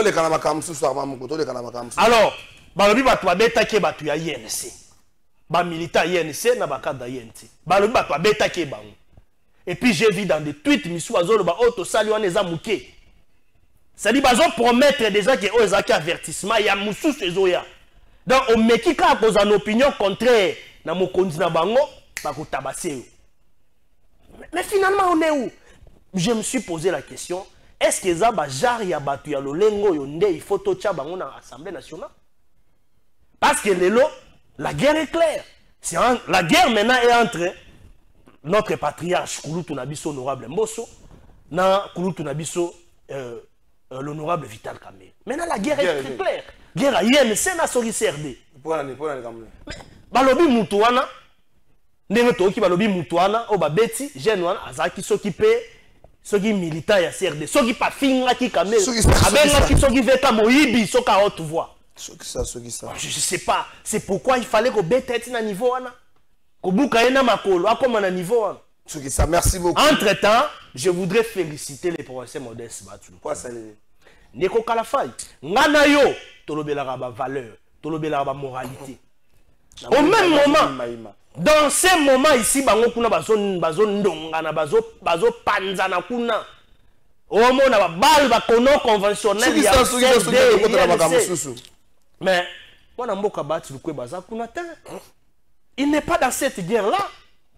Alors, balobi batu abeta ke batu ya INC. Ba militaire INC na bakada INC. Balobi batu abeta ke bango. Et puis j'ai vu dans des tweets misu azolo ba auto sali wana eza muke. Ça dit bazo promettre déjà que ozaki avertissement ya musu sezoya. Donc on meki ka cause en opinion contraire na mokonzi na bango ba ko tabasser. Mais finalement, on est où? Je me suis posé la question, est-ce que Zaba Jari ya batu ya lolengo yonde il faut tocha bango na Assemblée nationale? Parce que la guerre est claire. La guerre maintenant est entre notre patriarche Kouloutou Nabiso honorable Mbosso na Kouloutou Nabiso l'honorable Vital Kamerhe. Maintenant la guerre est très claire. Guerre à INC na Sori CRD. Balobi Moutouana ndenge toki balobi mutuana o babeti jeune wana azaki soki pe soki militant ya CRD soki pa finga ki Kamerhe abenga ki soki veka moyibi soka haute voix soki ça je sais pas c'est pourquoi il fallait ko beteti na niveau wana ko buka ena makolo akoma na niveau wana Ça, merci beaucoup. Entre-temps, je voudrais féliciter les professeurs modestes. Pourquoi ça les... Neko Kalafay, ngana yo, tolobelaka ba valeur, tolobelaka ba moralité. Au même moment, dans ces moments ici, bango kuna bazo ndongana, bazo panzana kuna. Au moment na ba bal ba kono conventionnel ya mais moi na mboka bati lukwe baza kuna te. Il n'est pas dans cette guerre là.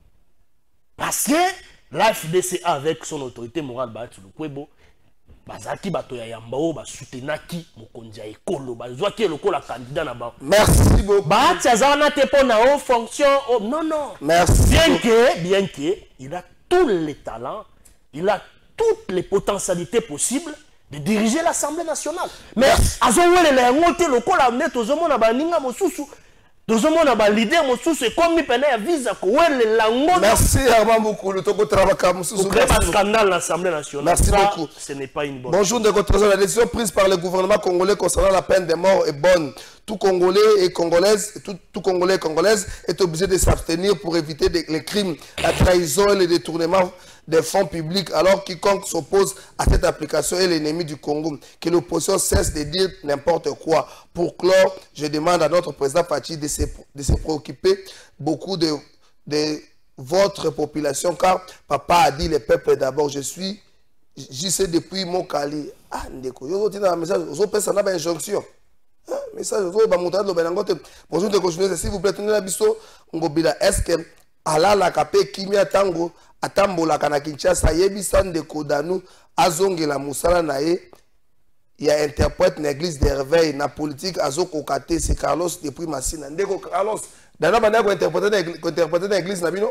Parce que l'AFDC avec son autorité morale bati lukwebo bazaki bato ya yambao ba soutenaki mokonzi ya ekolo bazwaki lokola candidat na ba. Merci beaucoup. Bati azana te pona haute fonction. Oh, non. Merci. Bien que il a tous les talents, il a toutes les potentialités possibles de diriger l'Assemblée nationale. Mais azowele la ngote lokola net ozomona ba ninga mosusu. Dozomona ba leader mosusu e comme pena ya visa ko wele la ngote. Merci Armand Mukulu toko travaka mosusu. Pour créer un scandale à l'Assemblée nationale. Merci beaucoup. Ce n'est pas une bonne. Bonjour de votre la décision prise par le gouvernement congolais concernant la peine de mort est bonne. Tout Congolais et Congolaises, tout Congolais et Congolaises est obligé de s'abstenir pour éviter les crimes, la trahison et le détournement des fonds publics, alors quiconque s'oppose à cette application est l'ennemi du Congo. Que l'opposition cesse de dire n'importe quoi. Pour clore, je demande à notre président Fachi de se préoccuper beaucoup de votre population, car papa a dit le peuple d'abord. Je sais depuis mon Kali. Ah, ndeko, yo tina message, zo pesa na ba injonction. Message zo ba monta do benangote. Bonjour de continuer, s'il vous plaît, tenez la biso ngobila. Est-ce que alala kape kimia tango atambola kana Kinshasa yebisa ndeko danu azongela musala na ye ya interprète na église de réveil na politique azoko kate c'est Carlos depuis Massina ndeko Carlos dana bana ko interpréter na église na bino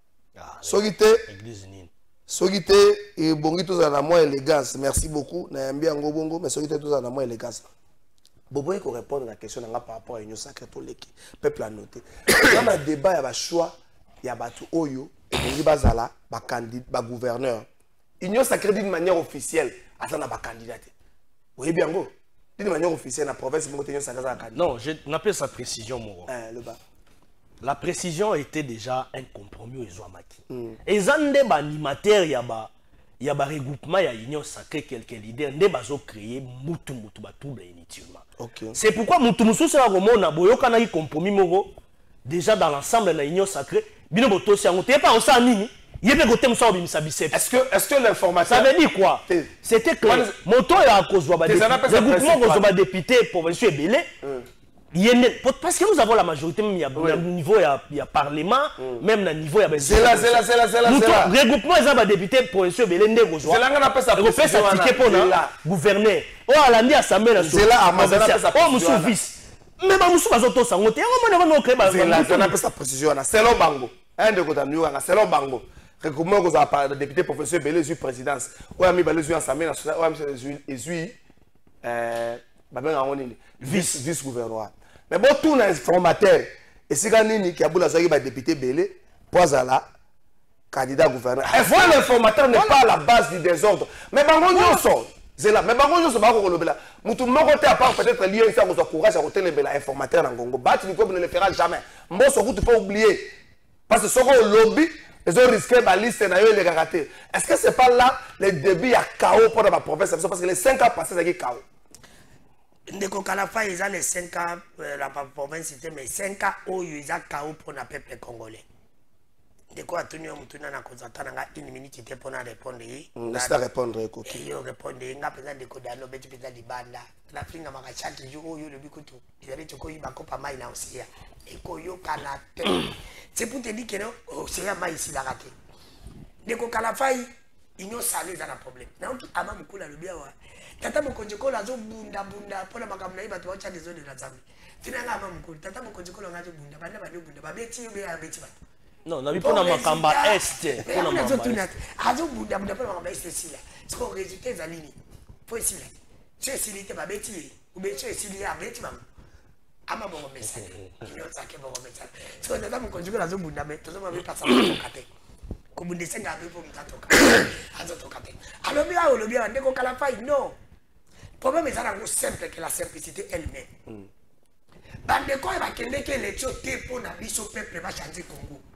sogite église nini sogite et bongito za na moi élégance. Merci beaucoup na yambi ngo bongo mais sogite to za na moi élégance. Bobo ko répondre à la question par rapport à union sacrée toleki peuple a noté dans un débat ya ba choix ya batu oyo et bazala ba candidat ba gouverneur union sacrée d'une manière officielle atana ba candidat. Oui bien go d'une manière officielle la province mo union sacrée candidat. Non, je n'appelle ça précision mon gars. Le bas. La précision était déjà un compromis aux Ouamaki. Et zande ba animateur ya ba regroupement ya union sacrée quelques leaders ne bazo créer mutu ba trouble inutilement. Okay. C'est pourquoi mutu mususu na komona boyoka na compromis moko déjà dans l'ensemble de l'union sacrée. Bino boto si ango te pas on sa nini yebe gote musa obimisa biceps. Est-ce que l'informateur ça veut dire quoi? C'était clair. Moto ya kozwa ba député regroupement kozwa ba député provinciaux ebele. Parce que nous avons la majorité même au niveau il y a parlement même au niveau il y a c'est là regroupement ils ont ba député provinciaux ebele ndeko zo. C'est là qu'on appelle ça précision pour gouverner. Oh alandi assemblée nationale. C'est là à oh monsieur vice. Mais ba musu bazoto sango te ngo mona créer ba on appelle ça précision na selon bango un de kota niwa na selon bango regroupement ko za par député professeur Belé zu présidence ou ami Belé zu assemblée nationale ou ami ezui ba benga ngoni vice gouverneur mais bon tout na informateur et sika nini ki abula zaki ba député Belé poazala candidat gouverneur et voilà l'informateur n'est pas à la base du désordre mais bango nyonso Zela, mais bango nyonso ba ko lobela mutu moko te à part peut-être lié ça ko courage à côté lebela informateur na ngongo bati ni ko ne le fera jamais mboso ko tu peux oublier parce que soko lobby ils ont risqué la liste na yo les raté. Est-ce que c'est pas là le début à chaos pour la province parce que les 5 ans passés c'est chaos. Ndeko Kalafay ils ont les 5 ans la province c'était mais 5 ans où ils ont chaos pour le peuple congolais. Ndeko atuni mutuna na kozatana nga 1 minute était pour répondre. Laisse répondre écoute. Yo répondre nga pesa ndeko dano beti pesa libanda. La finga makachaki yo yo le bikutu. Il avait choko yiba kopa mai na osia. Eko yo kana te. C'est pour te dire que non, c'est là ici la raté. Ndeko Kalafay inyo salé za na problème. Na oki ama mukula le bien wa. Tata mokonjeko la zo bunda pour la makamna iba to acha des zones de la Zambie. Finanga ama mukula tata mokonjeko la ngazo bunda banda ba bunda ba beti yo be beti ba. Non, na bipona makamba est. Pona makamba. Azo bunda bunda pona makamba est ici là. C'est quoi résultat za nini? Faut ici là. C'est ici là ba beti ou be c'est ici là beti ba. Ama bongo message. Yo sake bongo message. So tata mokonjeko la zo bunda me to zo ba be passa ko kate. Ko bunde senga be po mtatoka. Azo to kate. Alors bien Ndeko Kalafay non. Problème est simple que la simplicité elle-même. Bandeko va kende que les choses te pour na biso peuple va changer Congo.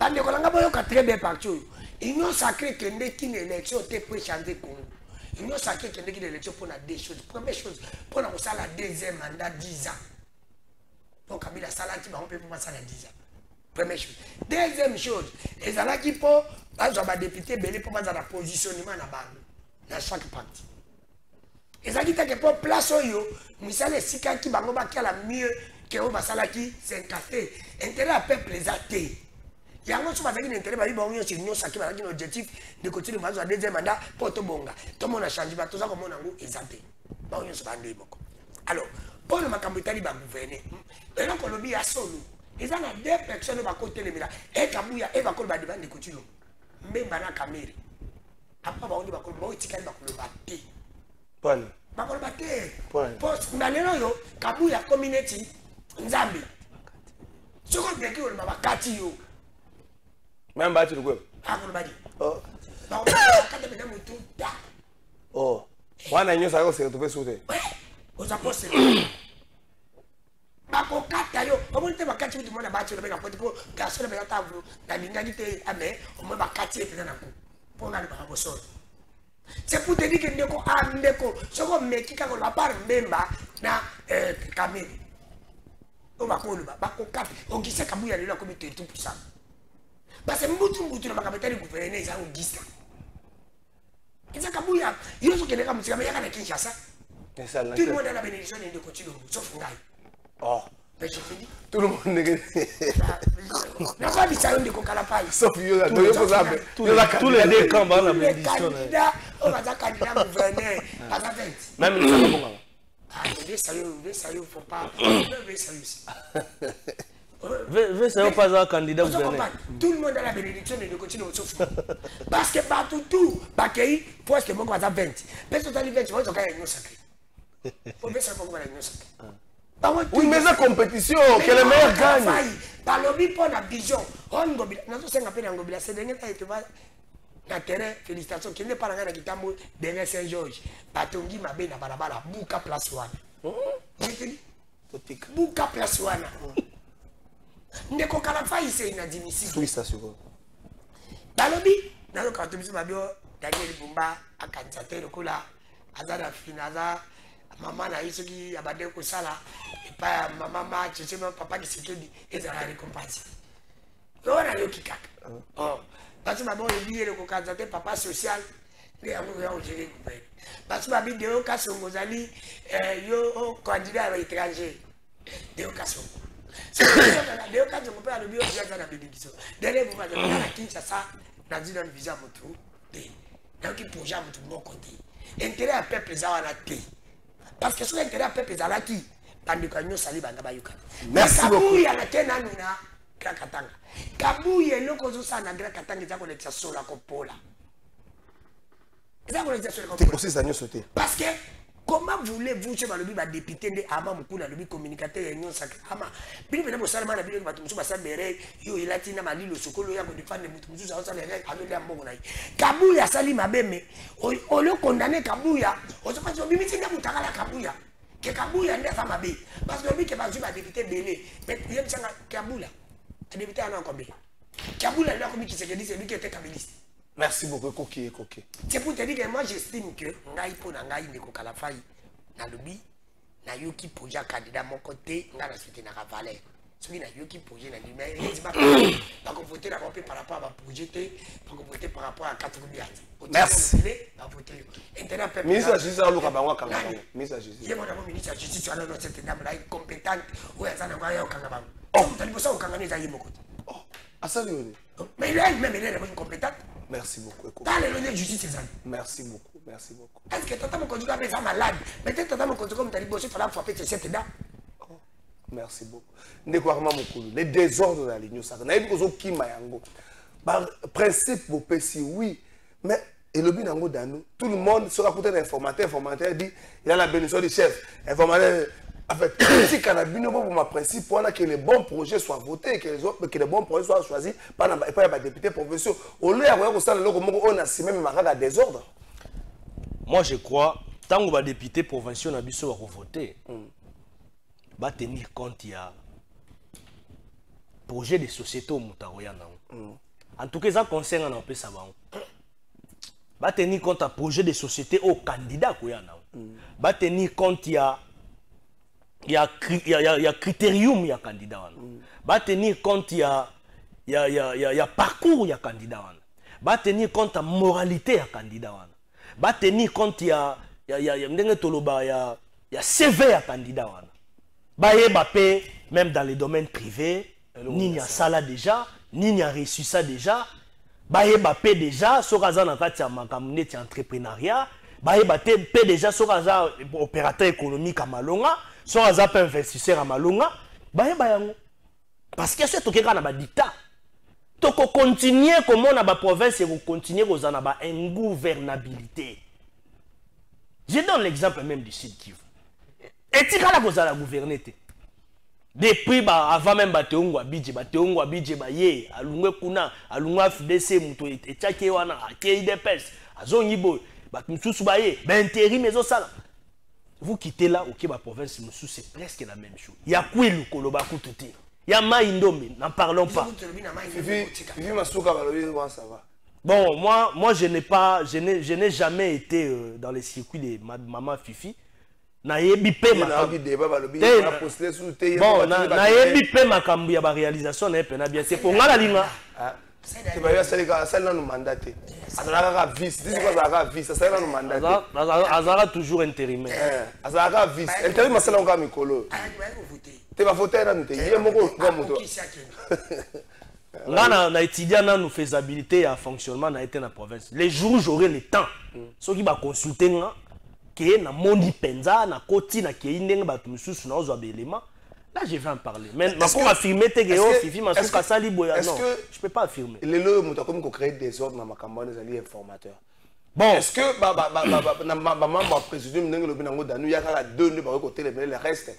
Bande kolanga boyoka très bien parti oyo. Union sacrée kende qui élection te peut changer Congo. Union sacrée kende qui élection pour la deux choses. Première chose, pour la ça la deuxième mandat 10 ans. Donc Kabila salati ba on peut pour ça la 10 ans. Première chose. Deuxième chose, les alaki pour ba député belé pour ba la positionnement na bande dans chaque parti. Les alaki ta que pour place oyo, misale sika ki bango ba la mieux que o ba salaki c'est un café. Intérêt à peuple les athées. Il y a un chose qui est intérêt, il y a un objectif de continuer à deuxième mandat pour tout le monde. Tout le monde a changé, tout ça comme on a exacté. Alors, pour le Macambitali va gouverner. Et donc, on a solo. Il y a deux personnes qui vont côté les médias. Et Kabouya, et va colba devant les coutumes. Mais Bana Kameri. Après, on va colba, on va colba. Point. Va colba. Post, Naleno, Kabouya community, Nzambi. Ce qu'on veut que on va kati yo. Même battu le web. Ah, on va dire. Oh. Oh. On a une chose à se retrouver sauter. Ouais. Aux apôtres. Bako kata yo. On va te bakati tout le monde a battu le mec pour garçon le table. La l'ingalité amé, on va bakati et puis na pour na ba sol. C'est pour te dire que ndeko andeko, ce qu'on met qui ka ko la part memba na Kameri. On va ko le bako kata. On qui sait Kabouya là comme tout pour ça. Parce que Mbutu na makapitali gouverner za Augusta. Kiza Kabouya, yo so keleka musika mais yakana Kinshasa. Tout le monde a la bénédiction de continuer sauf Ngai. Oh, mais je te dis tout le monde n'est n'a pas dit ça de kokala pai. Sauf yo là, tous les deux camps ont la bénédiction. On va dire candidat gouverner pas à fait. Même les gens ah, des sérieux faut pas. Des sérieux. C'est pas un candidat gouverneur. Tout le monde a la bénédiction de continuer au souffle. Parce que partout, tout, Bakei, pour que moi, je 20. Personne n'a 20, moi, je gagne une sacrée. Faut bien savoir comment une sacrée. Oui, mais la compétition, que les meilleurs gagnent. Par le but pour la vision, on ngobila, nous sommes appelés en ngobila, c'est dernier temps, tu vas, na terrain, félicitations, qui n'est pas la qui tambo, derrière Saint-Georges, Batongi, ma belle, na balabala, Bouka place one. Je te dis, Bouka place one. Ndeko Kalafa ise inadimisible. Oui, ça sur. Balobi, na lo kantomiso babio Daniel Bumba akandidater kola azana finaza mama na iso ki abade ko sala et pas maman ma tchétché papa qui s'était ezala récompense. Yo na yo kikaka. Oh, parce que maman le le ko kandidater papa social les amours ont géré coupé. Parce que ma vidéo ka songozali yo candidat étranger. Deo kaso. C'est le cas de mon père, le bio, il y a la bénédiction. Derrière vous, madame, la Kinshasa, n'a dit dans le visa, votre donc il projet à votre bon côté. Intérêt à peuple, ça va la paix. Parce que sur l'intérêt à peuple, ça va qui dans le canyon sali, banda yuka. Merci beaucoup. Il y a la tena nuna, Krakatanga. Kabouya, le kozo sa na Krakatanga, ça connaît ça sur la copola. Ça connaît ça sur la copola. C'est aussi ça, nous sauter. Parce que comment voulez-vous que le biba député de Ama Mukuna, le communicateur et non sacré Ama Bini Bena Salman a bien battu sur Bere, yo il a tina mali le sokolo ya ko défendre mutu za ça les règles avec les ambonai. Kabouya sali mabeme, on le condamné Kabouya, on se passe au bimiti na mutaka la Kabouya. Que Kabouya n'est pas mabé parce que lui qui va jouer député belé, mais il aime ça Kabouya. Le député en a combien? Kabouya là comme qui se dit c'est lui qui était kabiliste. Merci beaucoup, Koki. C'est pour te dire que moi j'estime que Ngai pour Ngai Ndeko Kalafai na lobi na yoki projet candidat mon côté nga la suite na Valère. Celui na yoki projet na lui mais il dit pas qu'on voter par rapport à projet pas qu'on voter par rapport à 4 milliards. Merci. Pas voter. Intérêt peuple. Ministre de la Justice Luka Bangwa Kanga. Ministre de la Justice. Il y a mon ministre de la Justice alors cette dame là incompétente ou elle s'en va au Kanga. Oh, tu as dit ça au Kanga n'est mon côté. Oh, à ça lui. Mais il est même incompétente. Merci beaucoup. Dans les lois de justice, c'est ça. Merci beaucoup. Est-ce que Tata Mokonjo a fait malade? Peut-être Tata Mokonjo comme tu as dit, il fallait frapper cette dame. Merci beaucoup. Les désordres dans la ligne, ça. N'a pas qui mayango. Par principe, vous si oui, mais et le binango dans nous, tout le monde sera côté d'informateur dit il y a la bénédiction du chef. Informateur. En fait, si Canabino pour ma principe, pour que les bons projets soient votés, que les bons projets soient choisis par les députés provinciaux. Au lieu de on a si même un désordre. Moi, je crois, tant que les députés provinciaux n'ont pas voté, va tenir compte, il y a projet de société au Moutaroya. En tout cas, ça concerne un peu ça. Va tenir compte à projet de société au candidat. Va tenir compte, il y a critérium, il y a candidat. Va tenir compte, il y a parcours, il y a candidat. Va tenir compte à moralité, il y a candidat. Va tenir compte, il y a CV à candidat. Même dans les domaines privés, ni n'y a ça là déjà, ni n'y a reçu ça déjà. Déjà, sur entrepreneuriat, déjà sur opérateur économique à Malonga, sur investisseur à Malonga, parce que c'est tout qui est un dictat. Donc continuer comme on a la province et continuer aux en ingouvernabilité. Je donne l'exemple même du Sud Kivu. Et tu as la gouverner. Depuis avant même Bateongo Abidje Baye, Alungwe Kuna, Alungwa FDC, Mouto et Tchakewana, Akei Depes, Azongibo, Batmoussou Baye, intérim et ça. Vous quittez là, ok, ma province, c'est presque la même chose. Il y a Kouilou, Koloba Koutouti. Il y a Maïndomi, n'en parlons pas. Bon, moi je n'ai jamais été dans les circuits de maman Fifi. Nayebi pe makambu ya ba réalisation na pena bien c'est pour ngala linga c'est pas ça là nous mandaté azalaka vice dis quoi azalaka vice ça là nous mandaté azalaka toujours intérimaire azalaka vice intérim ça là on ga mikolo te ba voter na nte yé moko kwa moto ngana na étudiant na nous faisabilité à fonctionnement na été na province les jours où j'aurai le temps ceux qui va consulter nga na mondi penza na koti na keindeng batu mususu na ozo belema là je vais en parler mais pour affirmer te que Fifi masuka sali boya non je peux pas affirmer le muta comme ko créer des ordres na makambo les alliés informateurs bon est-ce que na membre président ndenge lobi nango danu yakala deux ne ba côté le reste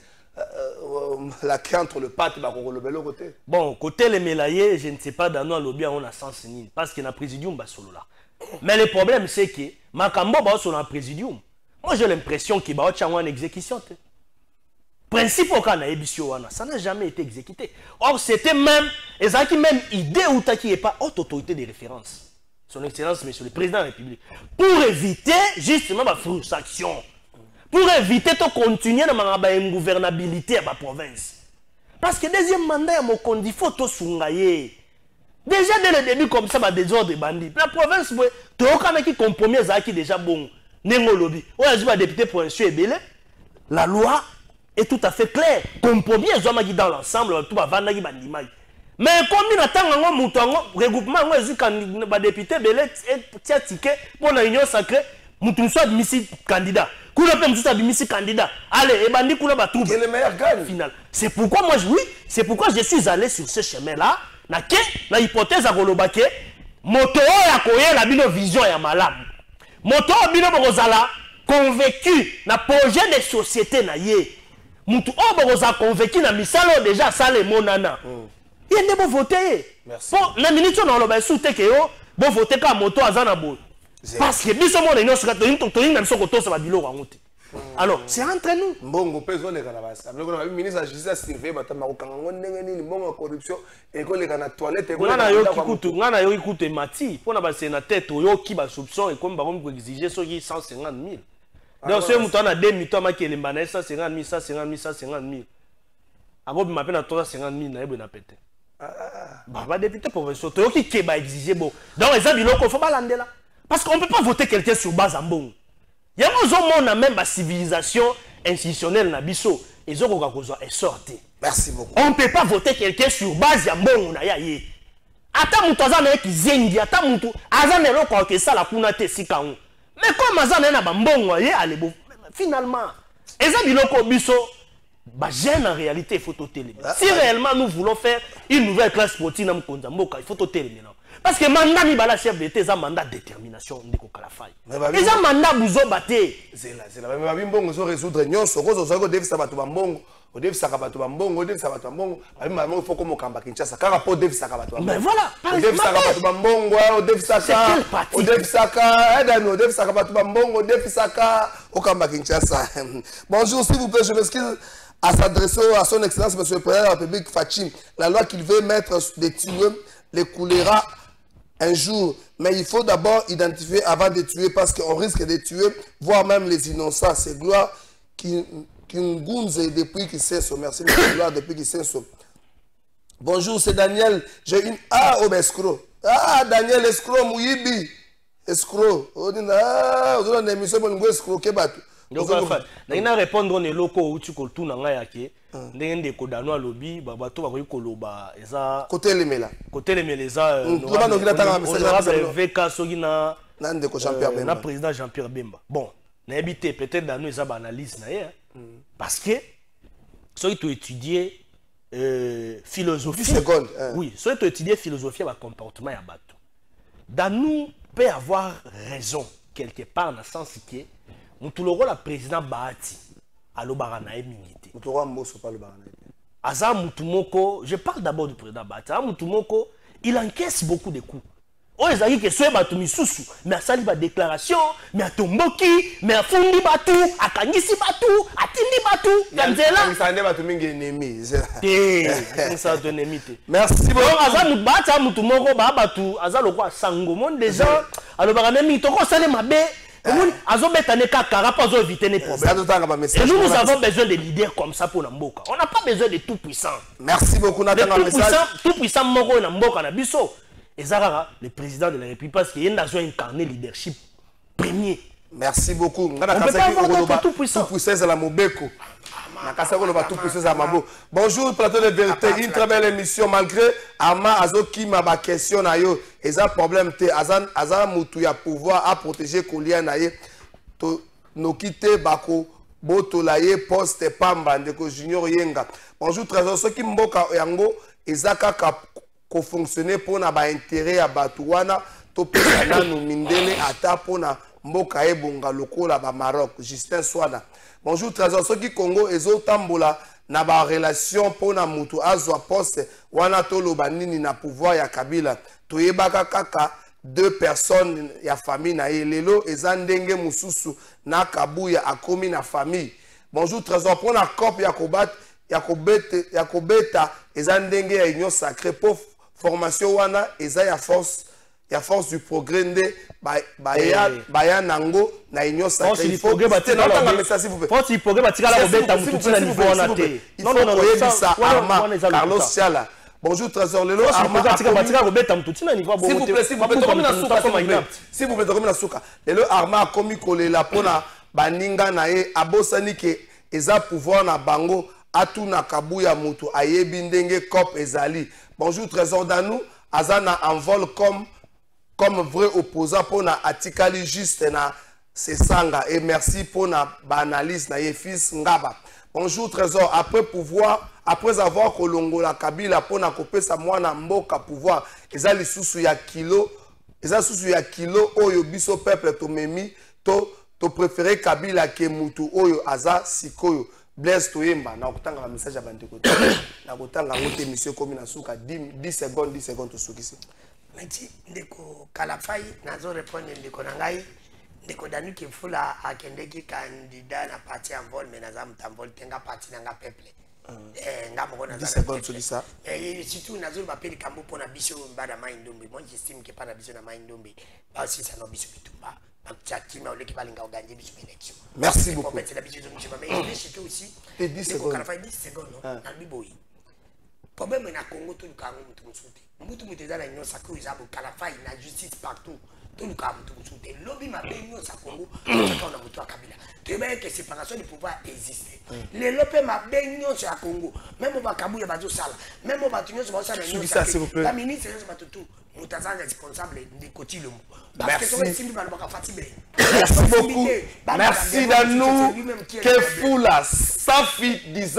la qui entre le pâte ba ko lobelo côté bon côté les mélaillés je ne sais pas danu lobi on a sens ni parce que na présidium ba solo là mais le problème c'est que makambo ba solo na présidium. Moi j'ai l'impression qu'il va y avoir une exécution. Principe au cas ça n'a jamais été exécuté. Or c'était même, même idée ou qui n'est pas haute autorité de référence. Son Excellence, Monsieur le Président de la République. Pour éviter justement la frustration. Pour éviter de continuer dans la gouvernabilité à la province. Parce que deuxième mandat, il faut que tu déjà dès le début comme ça, il y a des ordres de bandits. La province, tu as qui compromis qui déjà bon. Nengolobi, député pour un suébélé, la loi est tout à fait claire. Compromis dans l'ensemble, tout va vendre bandimai. Mais comme il attend un regroupement, un député belé tient ticket pour la union sacrée, mouton soit admissible candidat. Koula peut me admissible candidat. Allez, et bandi koula va tout. Qui est le meilleur gagne. Final. C'est pourquoi moi c'est pourquoi je suis allé sur ce chemin-là. Na hypothèse à Golobake, moto ya koye la bino vision ya malam. Moto bino bozala convaincu na projet de société na ye. Mutu boza convaincu na misalo déjà salé monana. Yende bo voter. Merci. Bon, la minute on lo ba soute ke yo, bo voter ka moto azana bo. Parce que biso mo na nyonso ka to na biso ko to sa ba biloko ngote. Alors, c'est entre nous. Mbongo peso le kanabasa. Le ministre de la Justice a surveillé batama ko kango ndenge nini mbongo corruption et ko le kana toilette ko ngana yo kikutu ngana yo ikute mati pona ba sénateur to yo ki ba soupçon et comme ba ko exiger so ki 150 000. Donc ce muto na 2 mito ma kele mbana 150 000 150 000. Abo bi mapena 350 000 na yebo na pété. Ba député provincial to yo ki ke ba exiger bon. Donc les abiloko faut ba landela parce qu'on peut pas voter quelqu'un sur base en bon. Il y a même la civilisation institutionnelle na biso et zo est sorti. Merci beaucoup. On ne peut pas voter quelqu'un sur base ya mbongo na ya ye. Ata mutu azana ki zengi ata mutu azana eloko ke sala kuna te sikango. Mais comme azana na ba mbongo ye alebo finalement eza biloko biso ba jeune en réalité il faut toteler. Si réellement nous voulons faire une nouvelle classe sportive na mkonza mboka il faut toteler maintenant. Parce que mandat ni bala chef d'état ça mandat détermination ndeko kala faille. Et ça mandat buzo baté. Zela mais ba mbongo zo résoudre nyonso kozo zo ko devisa batu ba mbongo, o devisa ka batu ba mbongo, o devisa batu ba mbongo, ba mbongo il faut ko mokamba Kinshasa kaka po devisa ka batu ba mbongo. Mais voilà, o devisa ka batu ba mbongo, o devisa ka edano, o devisa ka batu ba mbongo, o devisa ka okamba Kinshasa. Bonjour s'il vous plaît, je m'excuse. à s'adresser à son excellence monsieur le président de la République Fachim. La loi qu'il veut mettre des tueurs les coulera un jour, mais il faut d'abord identifier avant de tuer parce qu'on risque de tuer, voire même les innocents. C'est gloire qui ngounze depuis qu'il s'est sauvé. Merci, mais gloire depuis qu'il s'est sauvé. Bonjour, c'est Daniel. J'ai une... Ah, oh, ben, escroc. Ah, Daniel, escroc, mouyibi. Escroc. On dit, ah, on a une émission pour nous escroquer. Donc, il a répondre aux locaux où tu as tout dans la ndenge ndeko dano alobi bato bakoki koloba eza côté lemela eza honorable VK soki na ndeko Jean-Pierre Bemba na président Jean-Pierre Bemba. Bon, na habité peut-être dano eza ba analyse na ye parce que soki tu étudier philosophie oui, soki tu étudier philosophie ba comportement ya bato. Dano peut avoir raison quelque part dans sens que mutuloko la président Bahati alobara na emingité. Aza Mutumoko, je parle d'abord du président Bahati. Mutumoko, il encaisse beaucoup de coups. Oh, ils ont dit que soit batu misusu, mais à sali ba déclaration, mais à tomboki, mais à fundi batu, à kangisi batu, à tindi batu, kanzela. Ça n'est pas tout mingi ennemi. Ça te ennemi. Merci beaucoup. Aza Mutbata Mutumoko ba batu, aza lokwa sango monde des gens, alobara nemi toko sale mabe. Et nous avons besoin de leaders comme ça pour Namboka. On n'a pas besoin de tout puissant. Merci beaucoup, Nathan. Tout puissant, Moko Namboka Nabiso. Et Zara, le président de la République, parce qu'il y a un incarné leadership premier. Merci beaucoup. On peut pas avoir tout puissant. Tout puissant, c'est la Mobeko. Bonjour, plateau de vérité. Une très belle émission. Malgré Ama Azoki ma question na yo, eza problème te azan mutu ya pouvoir à protéger Kolia na ye. To no kite bako boto la ye poste pamba ndeko junior yenga. Bonjour trésor ceux qui mboka yango ezaka ko fonctionner pour na ba intérêt ya batuwana to pesa nanu mindele ata pona mboka e bonga lokola ba Maroc. Justin Swana. Bonjour trésor ceux qui Congo ezo tambola na ba relation pona mutu azwa poste wana toloba nini na pouvoir ya Kabila toyebaka kaka deux personnes ya famille na lelo ezandenge mususu na kabuya akomi na famille. Bonjour trésor pona cop ya kobeta ezandenge ya union sacrée pour formation wana eza ya force du progrès nde baya nango na union sacrée. Il faut Carlos Chala. Bonjour trésor lelo Arma s'il vous plaît na suka lelo Arma komi kolela pona baninga na ye abosani ke eza pouvoir na bango atuna kabuya mutu ayebi ndenge cop ezali. Bonjour trésor danou azana en vol comme vrai opposant pour na atikali juste na sesanga et merci pour na analyse na ye fils Ngaba. Bonjour trésor après avoir kolongola Kabila pour na kopesa mwana mboka pouvoir ezali susu ya kilo oyo biso peuple to memi to préférer Kabila ke mutu oyo aza sikoyo. Blaise Toyemba na kutanga ba message ya bandeko na kutanga ngote monsieur komi na suka 10 secondes to sukisi. Merci ndeko Kalafai nazo répondre ndeko nangai ndeko Danu Kifula akendeki candidat na parti en vol mais naza mtamvol tenga parti nanga peuple nga moko na 10 secondes sur ça surtout nazo ba peli kambo pona biso mbada maindombe moi j'estime que pas na biso na maindombe ba aussi ça no biso bitumba bakchakima oleki balinga oganje biso élection. Merci beaucoup. C'est la biso de monsieur mais c'était aussi 10 secondes Kalafai 10 secondes na biboyi problème na Congo tout le kango mutu musuti mutu muteza na union sacrée izabo Kalafai na justice partout tout le kango mutu musuti lobby ma union sa Congo chacun na mutu Kabila tu veux que séparation du pouvoir existe les lopé ma union sur Congo même ba kabuya bazo sala même ba tunyo so sala union sacrée la ministre c'est pas tout mutazanga responsable de Kotilo parce que c'est simple ba ka fatibé. Merci beaucoup. Merci Danou Kefula Safi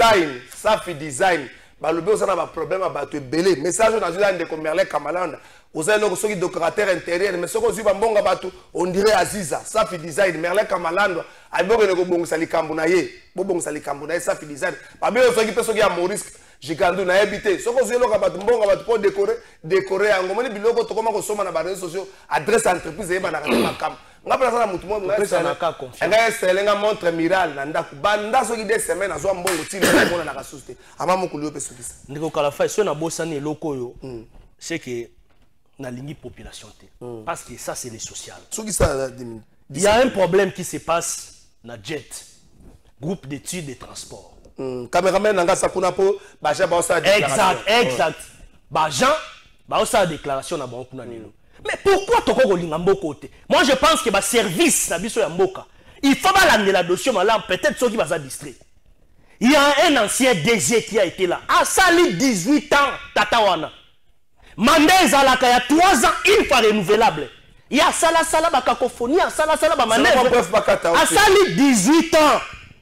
Design balobi osana ba problème abato belé message na zula ndeko Merlin Kamalanda osala loko soki décorateur intérieur mais soko zuba mbonga bato on dirait Aziza Safi Design Merlin Kamalanda ayboke ne ko bongisa likambo na ye bo bongisa likambo na ye Safi Design babe soki pe soki ya Maurice Jikandu na habité soko zulo ka bato mbonga bato pour décorer yango moni biloko to koma ko soma na ba réseaux sociaux adresse entreprise e ba na makam nga pena sala mutu mo nga selenga montre miral na ndaku banda soki 2 semaines azwa mbongo tili mona na kasuste ama mokulu pe sokisa ndiko kala fa so na bosani eloko yo c'est que na lingi population te parce que ça c'est le social sokisa il y a un problème qui se passe na jet groupe d'études et transport cameraman nanga sakuna po ba ja ba sa déclaration exact ba Jean ba sa déclaration na banko na lelo. Mais pourquoi toko kolinga mboko te? Moi je pense que ba service na biso ya mboka il faut ba la dossier malam peut-être ceux qui va ça distrait. Il y a un ancien DG qui a été là à sali 18 ans tatawana mandat ezalaka ya 3 ans une fois renouvelable. Il y a sala ba cacophonie à sala ba manœuvre à sali 18 ans.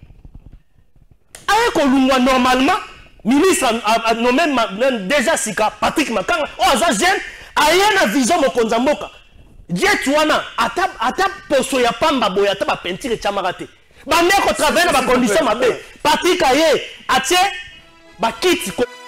Aye kolungwa normalement ministre a nommé déjà sika Patrick Makanga o aza jeune aye na vision mokonza mboka jet wana ata poso ya pamba boya ata ba peinture chamaka te ba meko travailler na ba condition mabe Patrick aye atie ba kit